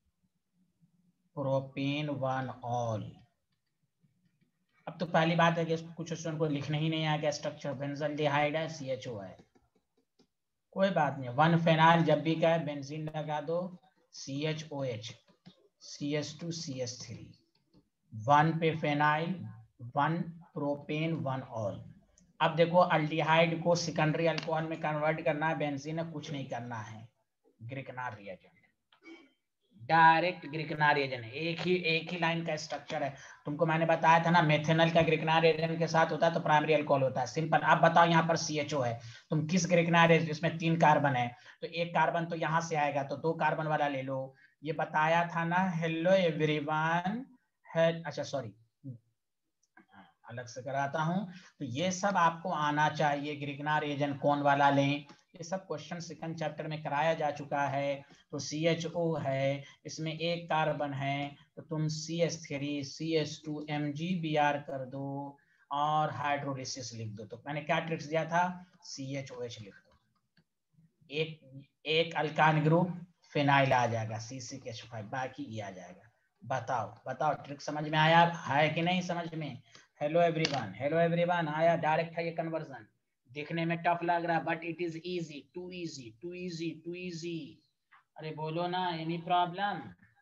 propane one ol. अब तो पहली बात है कि कुछ स्टूडेंट को लिखने ही नहीं आएगा स्ट्रक्चर, बेंजल डिहाइड है, सी एच ओ है, कोई बात नहीं, वन फेनाइल जब भी कहे बेंजीन लगा दो, C H O H, C H two C H three, one पे phenyl, one propane, one ol. अब देखो अल्डिहाइड को सेकेंडरी अल्कोहल में कन्वर्ट करना है, बेंजीन कुछ नहीं करना है, Grignard reagent, direct Grignard reagent, एक ही एक ही लाइन का स्ट्रक्चर है। तुमको मैंने बताया था ना, मेथेनॉल का ग्रिकनार रिएजेंट के साथ होता है तो प्राइमरी अल्कोहल होता है, सिंपल। अब बताओ यहाँ पर सी एच ओ है, तुम किस ग्रिकनार रिएजेंट, इसमें तीन कार्बन है तो एक कार्बन तो यहाँ से आएगा, तो दो कार्बन वाला ले लो, ये बताया था ना। हेलो एवरीवन है, अच्छा सॉरी अलग से कराता हूं, तो ये सब आपको आना चाहिए, ग्रिकनार रिएजेंट कौन वाला लें, ये सब क्वेश्चन सेकंड चैप्टर में कराया जा चुका है। तो सी एच ओ है, इसमें एक कार्बन है, तो तुम C H three C H two M G B R कर दो और हाइड्रोलिसिस लिख दो। तो मैंने क्या ट्रिक्स दिया था, सी एच ओ एच लिख दो, एक एक अल्कान ग्रुप फिनाइल आ जाएगा, सी सिक्स एच फाइव, बाकी ये आ जाएगा। बताओ बताओ ट्रिक समझ में आया है कि नहीं समझ में? हेलो एवरीवन, हेलो एवरीवन, आया? डायरेक्ट है ये कन्वर्जन, देखने में टफ लग रहा है but it is easy, too easy too easy too easy. अरे बोलो ना, एनी प्रॉब्लम?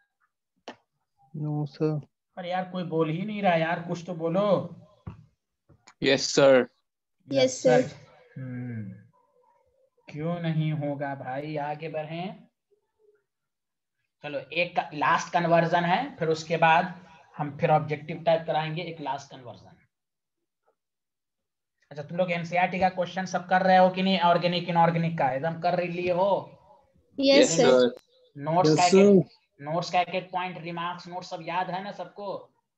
No, sir. पर यार कोई बोल ही नहीं रहा यार, कुछ तो बोलो। Yes, sir. Yes, sir. हम्म, क्यों नहीं होगा भाई, आगे बढ़ें। चलो एक लास्ट कन्वर्जन है, फिर उसके बाद हम फिर ऑब्जेक्टिव टाइप कराएंगे, एक लास्ट कन्वर्जन। अच्छा तुम लोग एनसीईआरटी का क्वेश्चन सब कर रहे हो कि नहीं, ऑर्गेनिक इनऑर्गेनिक का एकदम कर लिए हो? Yes, Yes, sir. sir. Notes Yes, का sir. एक नोट्स का एक पॉइंट, रिमार्क्स नोट सब याद है ना सबको?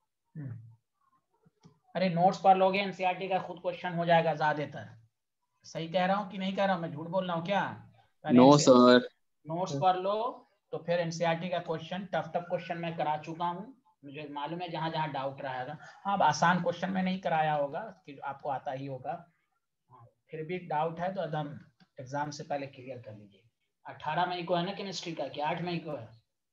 अरे नोट्स पढ़ लोगे एनसीईआरटी का खुद क्वेश्चन हो जाएगा ज्यादातर। सही कह रहा हूँ कि नहीं कह रहा हूँ, मैं झूठ बोल रहा हूँ क्या? No, sir. नोट्स पढ़ लो तो फिर एनसीईआरटी का क्वेश्चन, टफ टफ क्वेश्चन मैं करा चुका हूँ, मुझे मालूम है जहां जहां डाउट रहा है। हाँ अब आसान क्वेश्चन में नहीं कराया होगा कि आपको आता ही होगा, हाँ, फिर भी डाउट है तो एकदम एग्जाम से पहले क्लियर कर लीजिए। अठारह मई को है ना केमिस्ट्री का, कि आठ मई को है?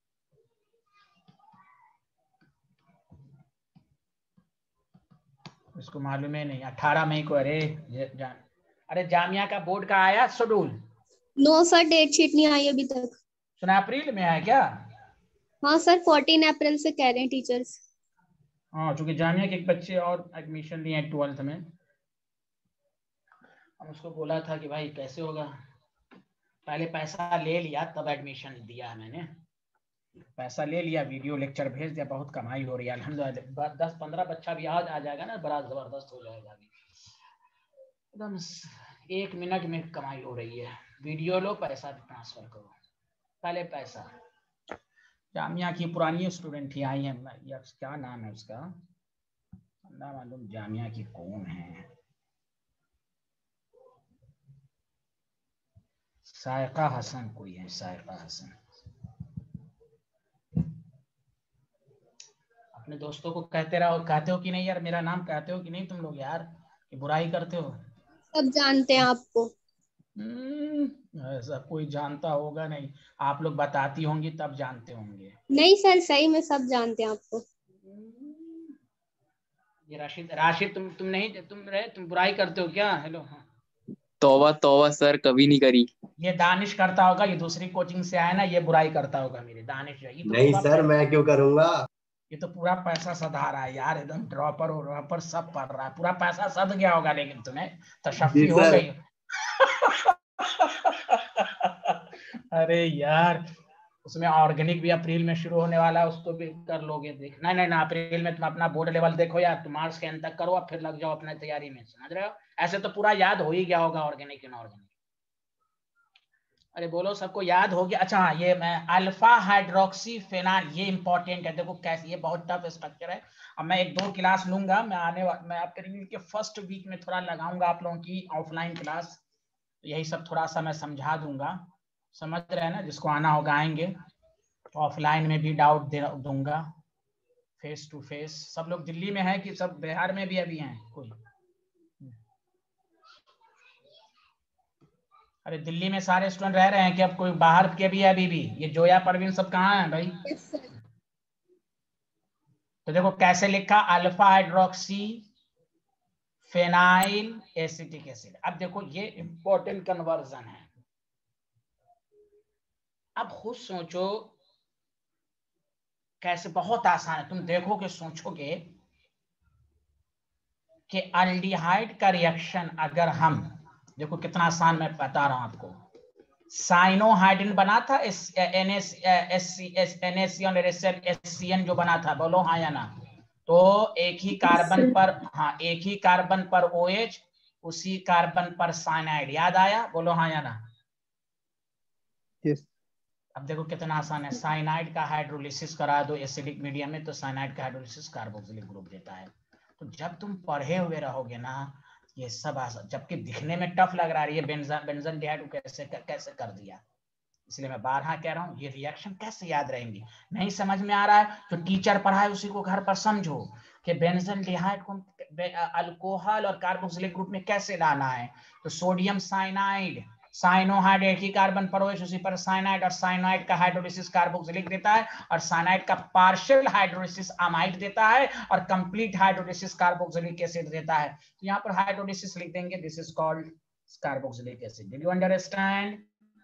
इसको मालूम है नहीं, अठारह मई को। अरे जान, अरे जामिया का बोर्ड का आया schedule? No sir, date sheet नहीं आई अभी तक। सुना अप्रैल में है क्या? हाँ सर, फोर्टीन अप्रैल से कह रहे हैं टीचर्स। हाँ चूंकि जामिया के एक बच्चे और एडमिशन लिए हैं ट्वेल्थ में, हम उसको बोला था कि भाई कैसे होगा, पहले पैसा ले लिया तब एडमिशन दिया है मैंने, पैसा ले लिया, वीडियो लेक्चर भेज दिया, बहुत कमाई हो रही है अल्हम्दुलिल्लाह। दस पंद्रह बच्चा भी आज आ जाएगा ना, बड़ा जबरदस्त हो जाएगा अभी एकदम, एक मिनट में कमाई हो रही है। वीडियो लो, पैसा ट्रांसफर करो, पहले पैसा। जामिया की पुरानी स्टूडेंट ही आई है, या क्या नाम है उसका, ना मालूम जामिया की कौन है, सायका हसन कोई है, सायका हसन। अपने दोस्तों को कहते रहो, कहते हो कि नहीं यार, मेरा नाम कहते हो कि नहीं तुम लोग यार, कि बुराई करते हो? सब जानते हैं आपको। हम्म, ऐसा कोई जानता होगा नहीं, आप लोग बताती होंगी तब जानते होंगे। नहीं सर, सही में सब जानते हैं आपको। ये राशिद, राशिद तुम तुम नहीं, तुम रहे, तुम बुराई करते हो क्या? हेलो, हाँ। तौबा तौबा सर, कभी नहीं करी। ये दानिश करता होगा, ये दूसरी कोचिंग से आया ना, ये बुराई करता होगा मेरे, दानिश है। ये तो नहीं पूरा सर, पै- मैं क्यों करूंगा? ये तो पूरा पैसा सधा रहा है यार, एकदम ड्रॉपर और ड्रॉपर सब पढ़ रहा है, पूरा पैसा सध गया होगा, लेकिन तुम्हें जी तशफ्फी हो सर। गई। अरे यार, उसमें ऑर्गेनिक भी अप्रैल में शुरू होने वाला है, उसको भी कर लोगे, देख। नहीं नहीं ना, अप्रैल में तुम अपना बोर्ड लेवल देखो यार, तुम मार्च के अंत तक करो, फिर लग जाओ अपने तैयारी में, समझ रहे हो? ऐसे तो पूरा याद हो ही गया होगा ऑर्गेनिक इनऑर्गेनिक। अरे बोलो, सबको याद हो गया? अच्छा हाँ, ये मैं अल्फा हाइड्रोक्सी फेनाइल, ये इंपॉर्टेंट है, देखो कैसे, ये बहुत टफ स्ट्रक्चर है। अब मैं एक दो क्लास लूंगा, मैं आने वाला, मैं आपके रिव्यू के फर्स्ट वीक में थोड़ा लगाऊंगा आप लोगों की ऑफलाइन क्लास, तो यही सब थोड़ा सा मैं समझा दूंगा, समझ रहे हैं ना? जिसको आना होगा आएंगे, तो ऑफलाइन में भी डाउट दे दूंगा, फेस टू फेस। सब लोग दिल्ली में है कि सब बिहार में भी अभी हैं कोई? अरे दिल्ली में सारे स्टूडेंट रह रहे हैं कि अब कोई बाहर के भी है अभी भी? ये जोया परवीन सब कहाँ है भाई? Yes sir. तो देखो कैसे लिखा, alpha hydroxy phenyl acetic acid. अब देखो ये इंपॉर्टेंट कन्वर्जन है। अब खुद सोचो कैसे, बहुत आसान है, तुम देखोगे सोचोगे कि अल्डिहाइड का रिएक्शन अगर हम, देखो कितना आसान मैं बता रहा हूं आपको, साइनोहाइड्रिन बना था, एन एस सी एन जो बना था, बोलो हाँ या ना? तो एक ही कार्बन पर, हाँ एक ही कार्बन पर OH, उसी कार्बन पर साइनाइड, याद आया? बोलो हाँ या ना? यस। अब देखो कितना आसान है, साइनाइड का हाइड्रोलिसिस करा दो एसिडिक मीडियम में, तो साइनाइड का हाइड्रोलिसिस कार्बोक्सिलिक ग्रुप देता है। तो जब तुम पढ़े हुए रहोगे ना, ये सब आसान, जबकि दिखने में टफ लग रहा है, ये बेंजन बेंजनडिहाइड कैसे कैसे कर दिया। इसलिए मैं बारहा कह रहा हूँ, ये रिएक्शन कैसे याद रहेंगी? नहीं समझ में आ रहा है तो टीचर पढ़ाए उसी को घर पर समझो कि बेंजनडिहाइड को अल्कोहल और कार्बोक्सिलिक ग्रुप में कैसे लाना है। तो सोडियम साइनाइड, साइनोहाइड एक ही कार्बन पर OH, उसी पर साइनाइड, और साइनाइड का हाइड्रोलिसिस कार्बोक्सिलिक देता है, और साइनाइड का पार्शियल हाइड्रोलिसिस अमाइड देता है, और कंप्लीट हाइड्रोलिसिस कार्बोक्सिलिक एसिड देता है। तो यहाँ पर हाइड्रोलिसिस लिख देंगे, this is called carboxylic acid. Did you understand?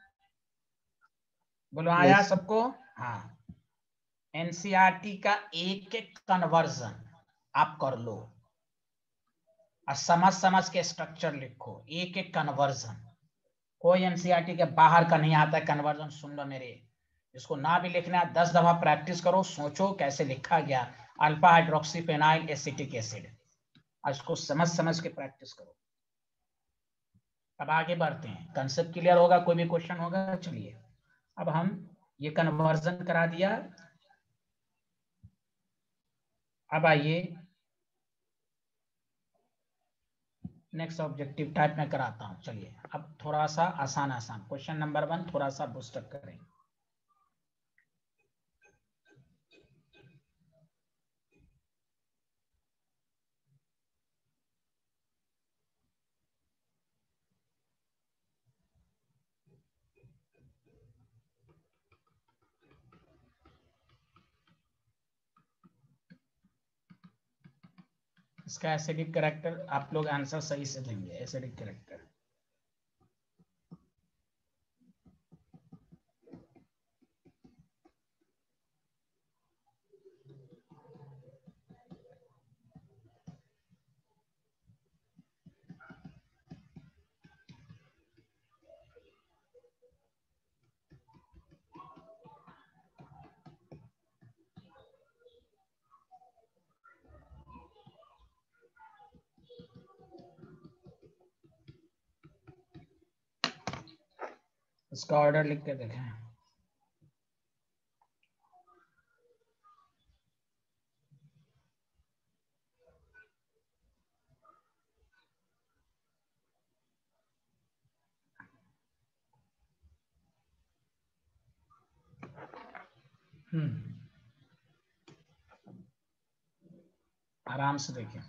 बोलो आया यस। सबको? हाँ। एनसीईआरटी का एक एक कन्वर्जन आप कर लो, और समझ समझ के स्ट्रक्चर लिखो, एक एक कन्वर्जन। कोई एनसीईआरटी के बाहर का नहीं आता है कन्वर्जन, सुन लो मेरे। जिसको ना भी लिखना है दस दफा प्रैक्टिस करो, सोचो कैसे लिखा गया, alpha hydroxy phenyl acetic acid, और इसको समझ समझ के प्रैक्टिस करो। अब आगे बढ़ते हैं, कंसेप्ट क्लियर होगा? कोई भी क्वेश्चन होगा? चलिए, अब हम ये कन्वर्जन करा दिया। अब आइए नेक्स्ट ऑब्जेक्टिव टाइप में कराता हूं। चलिए अब थोड़ा सा आसान आसान क्वेश्चन नंबर वन, थोड़ा सा बूस्टअप करें। इसका एसिडिक कैरेक्टर आप लोग आंसर सही से देंगे, एसिडिक कैरेक्टर। इसका ऑर्डर लिख के देखें। हम्म आराम से देखिए।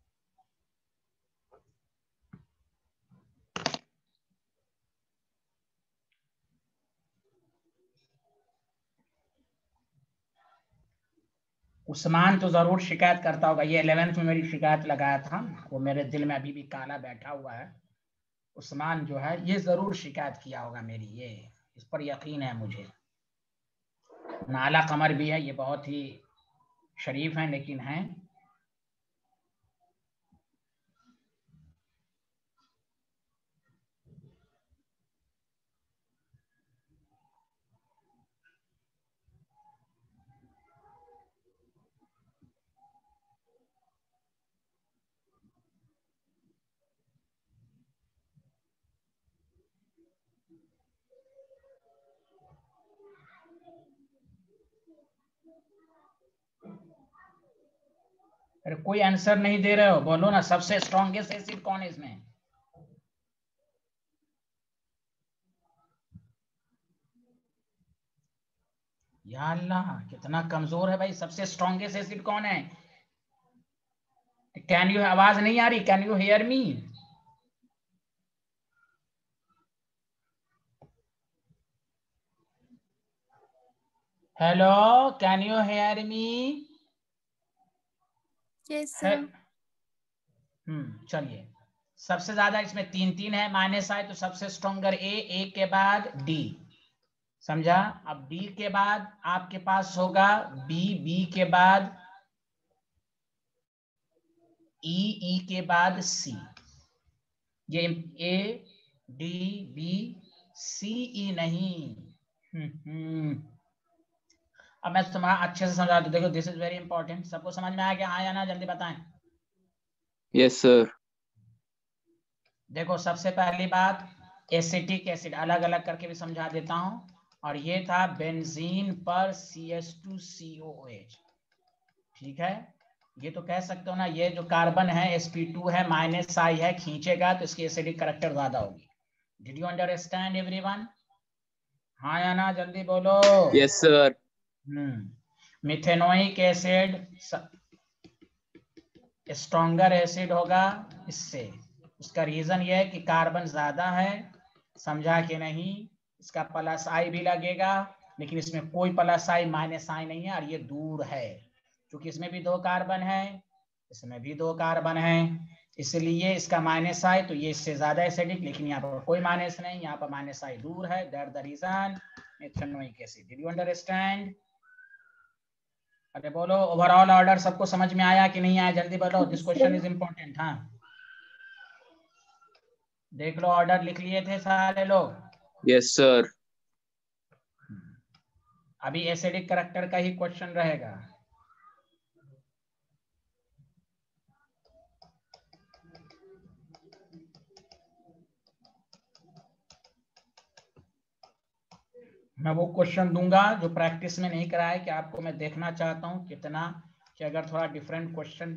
उस्मान तो जरूर शिकायत करता होगा, ये इलेवेंथ में मेरी शिकायत लगाया था, वो मेरे दिल में अभी भी काला बैठा हुआ है। उस्मान जो है ये जरूर शिकायत किया होगा मेरी, ये इस पर यकीन है मुझे। नाला कमर भी है, ये बहुत ही शरीफ है, लेकिन है। अरे कोई आंसर नहीं दे रहे हो, बोलो ना सबसे स्ट्रॉन्गेस्ट एसिड कौन है इसमें। या अल्लाह कितना कमजोर है भाई, सबसे स्ट्रॉन्गेस्ट एसिड कौन है। कैन यू, आवाज नहीं आ रही, can you hear me. Hello, can you hear me. Yes sir. हम्म चलिए, सबसे ज्यादा इसमें तीन तीन है, माइनस आए तो सबसे स्ट्रॉन्गर ए, ए के बाद डी, समझा। अब डी के बाद आपके पास होगा बी, बी के बाद ई, ई के बाद सी, ये ए डी बी सी ई नहीं। हम्म अब मैं तुम्हारा अच्छे से समझा दूं, देखो दिस इज वेरी इंपॉर्टेंट। सबको समझ में आया क्या, हाँ या ना, जल्दी बताएं। Yes sir. देखो सबसे पहली बात, एसिटिक एसिड अलग अलग करके भी समझा देता हूं। और ये था बेंजीन पर C H two C O H, ठीक है। ये तो कह सकते हो ना, ये जो कार्बन है एस पी टू है, माइनस आई है, खींचेगा तो इसकी एसिडिक करैक्टर ज्यादा होगी। डिड यू अंडरस्टैंड एवरीवन, हाँ या ना, जल्दी बोलो। Yes sir. हम्म मिथेनोइक एसिड स्ट्रॉन्गर एसिड होगा इससे। उसका रीजन ये है कि कार्बन ज्यादा है, समझा कि नहीं। इसका प्लस आई भी लगेगा, लेकिन इसमें कोई प्लस आई माइनस आई नहीं है, और ये दूर है, क्योंकि इसमें भी दो कार्बन है, इसमें भी दो कार्बन है, इसलिए इसका माइनस आई तो ये इससे ज्यादा एसिडिक, लेकिन यहाँ पर कोई माइनस नहीं, यहाँ पर माइनस आई दूर है, that the reason methanoic acid. Did you understand. अरे बोलो, ओवरऑल ऑर्डर सबको समझ में आया कि नहीं आया, जल्दी बोलो, दिस क्वेश्चन इज इंपॉर्टेंट। हाँ देख लो, ऑर्डर लिख लिए थे सारे लोग। Yes sir. अभी एसिडिक करैक्टर का ही क्वेश्चन रहेगा। मैं वो क्वेश्चन दूंगा जो प्रैक्टिस में नहीं कराया, कि आपको मैं देखना चाहता हूं कितना, कि अगर थोड़ा different question.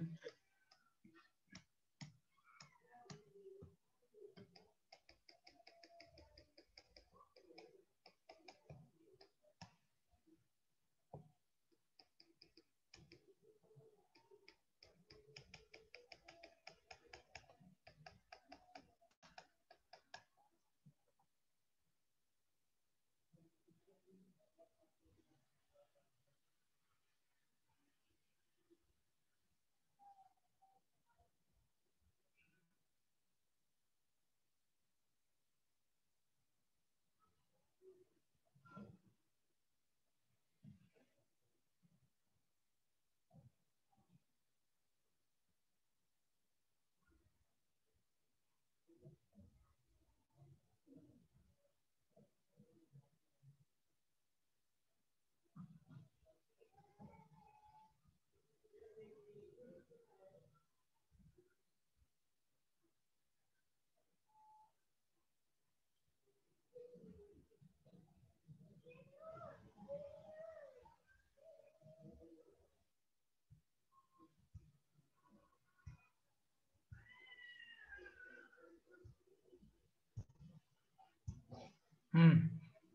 Hmm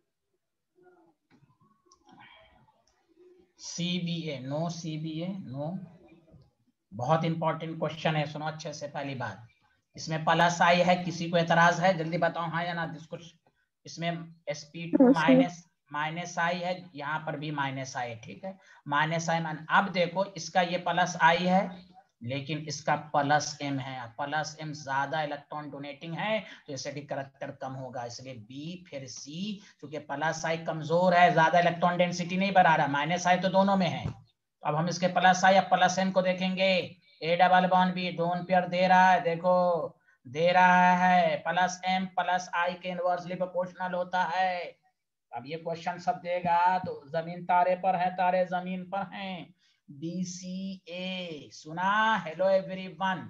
C B A, no C B A, no. बहुत इंपॉर्टेंट क्वेश्चन है, सुनो अच्छे से। पहली बात, इसमें प्लस आई है, किसी को एतराज है? जल्दी बताओ हाँ या ना। जिसको इसमें S P two minus minus I है, यहाँ पर भी माइनस आई है, ठीक है। माइनस आई मान, अब देखो इसका ये प्लस आई है, लेकिन इसका प्लस एम है। प्लस एम ज्यादा इलेक्ट्रॉन डोनेटिंग है, तो एसिडिक करैक्टर कम होगा, इसलिए बी फिर सी। क्योंकि प्लस आई कमजोर है, ज्यादा इलेक्ट्रॉन डेंसिटी नहीं बढ़ा रहा, माइनस आई तो दोनों में है। अब हम इसके प्लस आई या प्लस एम को देखेंगे। A double bond B lone pair दे रहा है, देखो दे रहा है, प्लस एम प्लस आई के इनवर्सली प्रोपोर्शनल होता है। अब ये क्वेश्चन सब देगा तो जमीन तारे पर है, तारे जमीन पर हैं। बी सी ए, सुना? Hello everyone.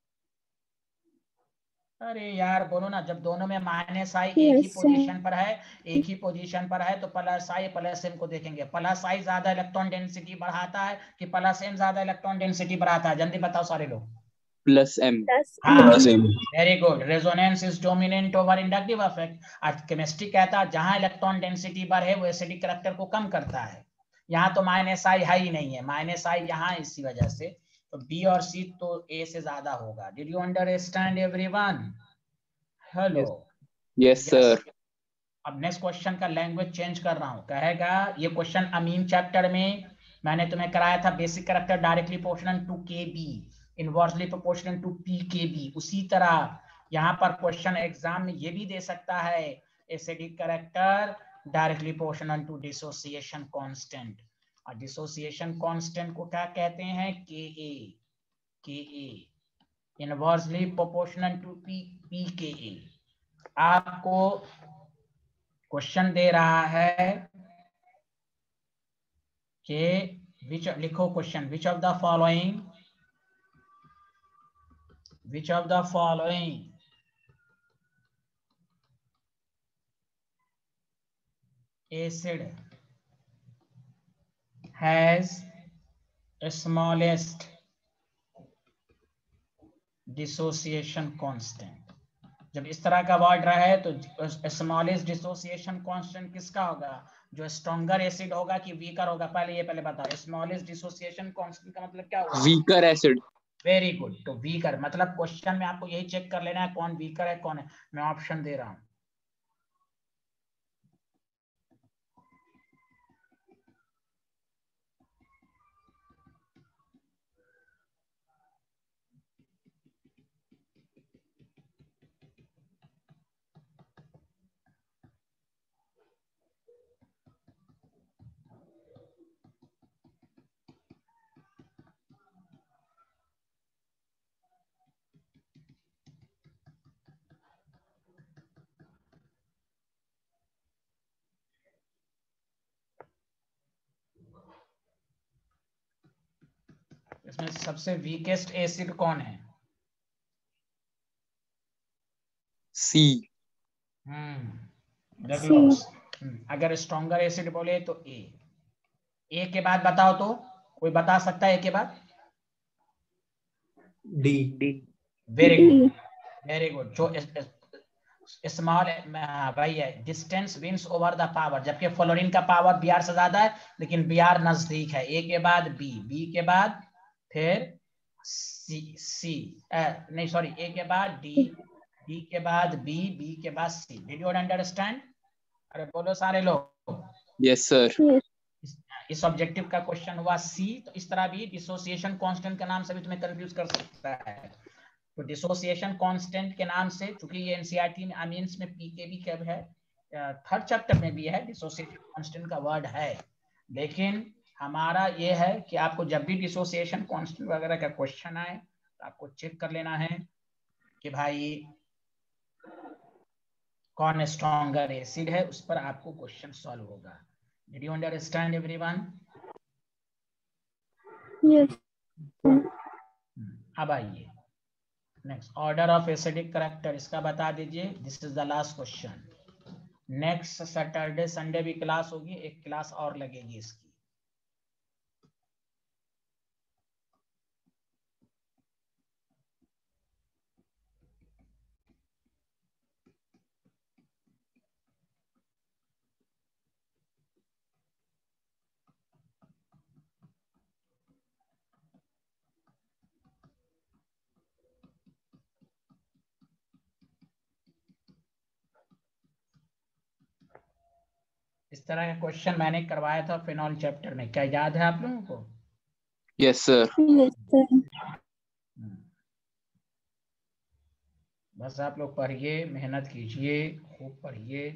अरे यार बोलो ना, जब दोनों में माइनस आई एक ही पोजीशन पर है, एक ही पोजीशन पर है, तो प्लस आई प्लस एम को देखेंगे। प्लस आई ज्यादा इलेक्ट्रॉन डेंसिटी बढ़ाता है कि प्लस एम ज्यादा इलेक्ट्रॉन डेंसिटी बढ़ाता है? जल्दी बताओ सारे लोग। Plus M. हाँ, plus M. Very good. Resonance is dominant over inductive effect. आज केमिस्ट्री कहता है जहां इलेक्ट्रॉन डेंसिटी बढ़े वो एसिडिक करैक्टर को कम करता है। यहाँ तो माइनस आई है ही नहीं है, माइनस आई यहाँ इसी वजह से। तो बी और सी तो ए से ज्यादा होगा। Did you understand everyone? Hello. Yes sir. अब नेक्स्ट क्वेश्चन का लैंग्वेज चेंज कर रहा हूं। कहेगा ये क्वेश्चन अमीन चैप्टर में मैंने तुम्हें कराया था, basic character directly proportional to K B, inversely proportional to P K B. उसी तरह यहाँ पर क्वेश्चन एग्जाम में ये भी दे सकता है, acidic character directly proportional to dissociation constant. और डिसोसिएशन कांस्टेंट को क्या कहते हैं? K A. K A inversely proportional to P P K A. आपको क्वेश्चन दे रहा है कि विच, लिखो question, which of the following which of the following acid has smallest dissociation constant। जब इस तरह का वर्ड रहा है तो स्मॉलेस्ट डिसोसिएशन कांस्टेंट किसका होगा? जो स्ट्रॉन्गर एसिड होगा कि वीकर होगा? पहले ये पहले बताओ, स्मॉलेस्ट डिसोसिएशन कांस्टेंट का मतलब क्या होगा? Weaker acid. Very good. तो वीकर मतलब क्वेश्चन में आपको यही चेक कर लेना है कौन वीकर है कौन है। मैं ऑप्शन दे रहा हूं। इसमें सबसे वीकेस्ट एसिड कौन है? सी। हम्म देख लो। अगर स्ट्रॉन्गर एसिड बोले तो ए। ए के बाद बताओ तो, कोई बता सकता है ए के बाद? D. D. Very good, very good. जो स्मॉल भाई है, distance wins over the power, जबकि फ्लोरीन का पावर बी आर से ज्यादा है, लेकिन बी आर नजदीक है। ए के बाद बी, बी के बाद फिर सी, सी ए, नहीं सॉरी, ए के बाद डी, डी के बाद बी, बी के बाद सी। Did you understand? अरे बोलो सारे लोग। Yes sir. इस ऑब्जेक्टिव का क्वेश्चन हुआ सी। तो इस तरह भी डिसोसिएशन कांस्टेंट के नाम से भी तुम्हें कंफ्यूज कर सकता है। तो डिसोसिएशन कांस्टेंट के नाम से, चूंकि ये एनसीईआरटी में अमीन्स में पीकेबी कब है, थर्ड चैप्टर में भी है, डिसोसिएशन कांस्टेंट का वर्ड है। लेकिन हमारा ये है कि आपको जब भी डिसोसिएशन कांस्टेंट वगैरह का क्वेश्चन आए तो आपको चेक कर लेना है कि भाई कौन स्ट्रॉन्गर एसिड है, उस पर आपको क्वेश्चन सॉल्व होगा। Did you understand everyone? Yes. अब आइए next, order of acidic character, इसका बता दीजिए। This is the last question. Next Saturday Sunday भी क्लास होगी, एक क्लास और लगेगी इसकी। इस तरह का क्वेश्चन मैंने करवाया था फिनॉल चैप्टर में, क्या याद है आप लोगों को? Yes sir. Yes, sir. बस आप लोग पढ़िए, मेहनत कीजिए, खूब पढ़िए।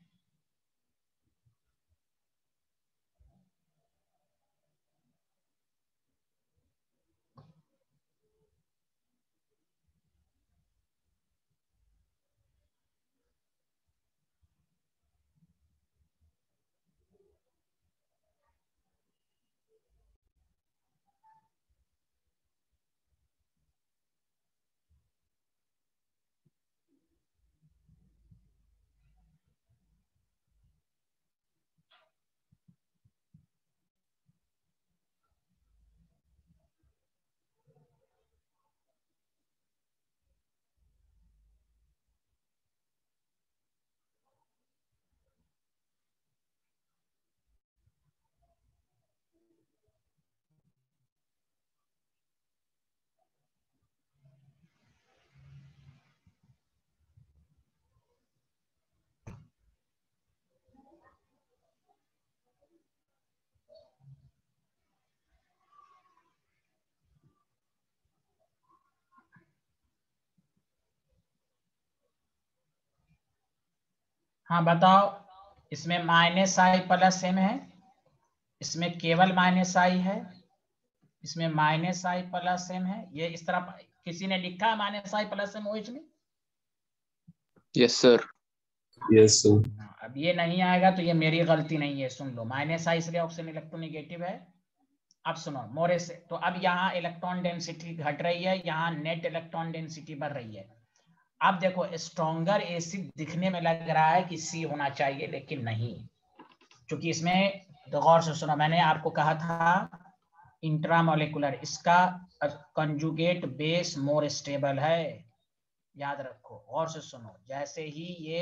हाँ बताओ, इसमें माइनस आई प्लस एम है, इसमें केवल माइनस आई है, इसमें माइनस आई प्लस एम है। ये इस तरह किसी ने लिखा है minus I plus M OH में? Yes sir. Yes sir. अब ये नहीं आएगा तो ये मेरी गलती नहीं है, सुन लो। माइनस आई इसलिए ऑक्सीजन इलेक्ट्रोनेगेटिव है। अब सुनो मोरे से, तो अब यहाँ इलेक्ट्रॉन डेंसिटी घट रही है, यहाँ नेट इलेक्ट्रॉन डेंसिटी बढ़ रही है। अब देखो स्ट्रॉन्गर एसिड दिखने में लग रहा है कि सी होना चाहिए, लेकिन नहीं, क्योंकि इसमें तो गौर से सुनो, मैंने आपको कहा था इंट्रामोलिकुलर, इसका कंजुगेट बेस मोर स्टेबल है, याद रखो। गौर से सुनो, जैसे ही ये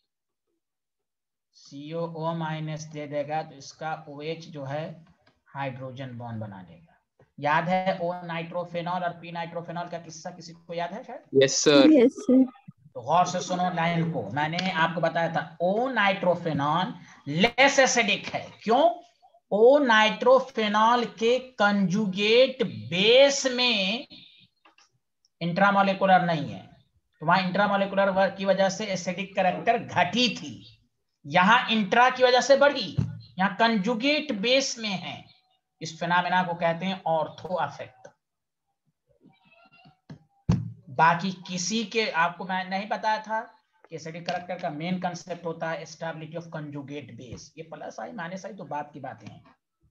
सी ओ ओ माइनस दे देगा तो इसका OH जो है हाइड्रोजन बॉन्ड बना लेगा। याद है ओ नाइट्रोफेनॉल और पी नाइट्रोफेनॉल का किस्सा, किसी को याद है शायद? Yes sir. Yes, sir. तो गौर से सुनो लाइन को, मैंने आपको बताया था ओ नाइट्रोफेनॉल लेस एसिडिक है। क्यों? ओ नाइट्रोफेनॉल के कंजुगेट बेस में इंट्रामोलिकुलर नहीं है, तो वहां इंट्रामोलिकुलर की वजह से एसिडिक कैरेक्टर घटी थी, यहां इंट्रा की वजह से बढ़ी, यहां कंजुगेट बेस में है। इस फिनोमेना को कहते हैं ऑर्थो अफेक्ट। बाकी किसी के, आपको मैं नहीं बताया था कि एसिडिक कैरेक्टर का मेन कंसेप्ट होता है स्टेबिलिटी ऑफ कंजुगेट बेस। ये प्लस आई माइनस आई तो बात की बातें हैं,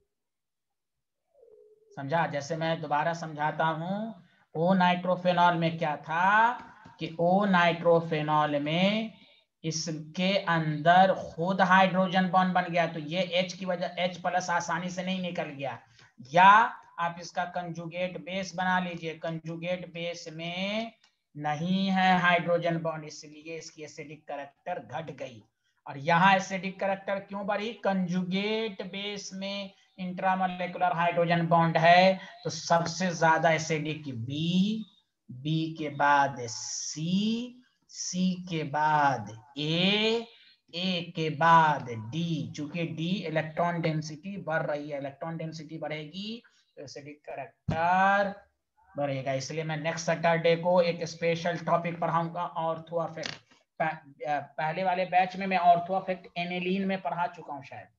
समझा? जैसे मैं दोबारा समझाता हूं, ओ नाइट्रोफेनॉल में क्या था कि ओ नाइट्रोफेनॉल में इसके अंदर खुद हाइड्रोजन बॉन्ड बन गया, तो ये H की वजह H प्लस आसानी से नहीं निकल गया, या आप इसका कंजुगेट बेस बना लीजिए, कंजुगेट बेस में नहीं है हाइड्रोजन बॉन्ड, इसलिए इसकी एसिडिक कैरेक्टर घट गई। और यहाँ एसिडिक कैरेक्टर क्यों बढ़ी? कंजुगेट बेस में इंट्रामोलेकुलर हाइड्रोजन बॉन्ड है, तो सबसे ज्यादा एसिडिक बी, बी के बाद सी, सी के बाद ए, ए के बाद डी। चूंकि डी इलेक्ट्रॉन डेंसिटी बढ़ रही है, इलेक्ट्रॉन डेंसिटी बढ़ेगी तो एसिडिक कैरेक्टर बढ़ेगा। इसलिए मैं नेक्स्ट सैटरडे को एक स्पेशल टॉपिक पढ़ाऊंगा, ऑर्थो अफेक्ट। पहले वाले बैच में मैं ऑर्थो अफेक्ट एनिलीन में पढ़ा चुका हूं शायद।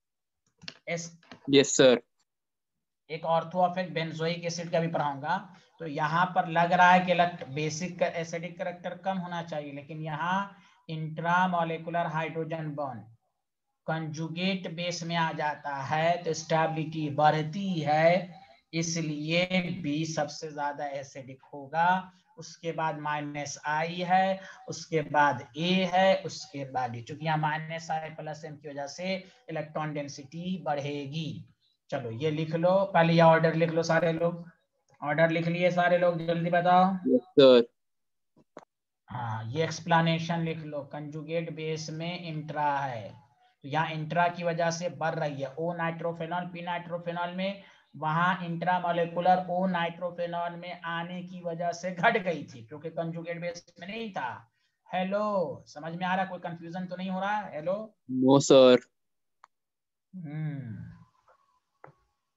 Yes sir. एक ऑर्थो अफेक्ट बेंजोइक एसिड का भी पढ़ाऊंगा। तो यहाँ पर लग रहा है कि बेसिक एसिडिक कैरेक्टर कम होना चाहिए, लेकिन यहाँ intramolecular hydrogen bond conjugate base में आ जाता है तो स्टेबिलिटी बढ़ती है, इसलिए बी सबसे ज्यादा एसिडिक होगा। उसके बाद माइनस आई है, उसके बाद ए है, उसके बाद डी। चूंकि यहाँ माइनस आई प्लस एम की वजह से इलेक्ट्रॉन डेंसिटी बढ़ेगी। चलो ये लिख लो, पहले ये ऑर्डर लिख लो सारे लोग। ऑर्डर लिख लिए सारे लोग, जल्दी बताओ। Yes sir. हाँ ये एक्सप्लेनेशन लिख लो, कंजुगेट बेस में इंट्रा है तो यहाँ इंट्रा की वजह से बढ़ रही है। ओ नाइट्रोफेनॉल पी नाइट्रोफेनॉल में, वहां इंट्रा मोलेकुलर ओ नाइट्रोफेनॉल में आने की वजह से घट गई थी, क्योंकि कंजुगेट बेस में नहीं था। हेलो, समझ में आ रहा? कोई कंफ्यूजन तो नहीं हो रहा है? Hello, no sir. हम्म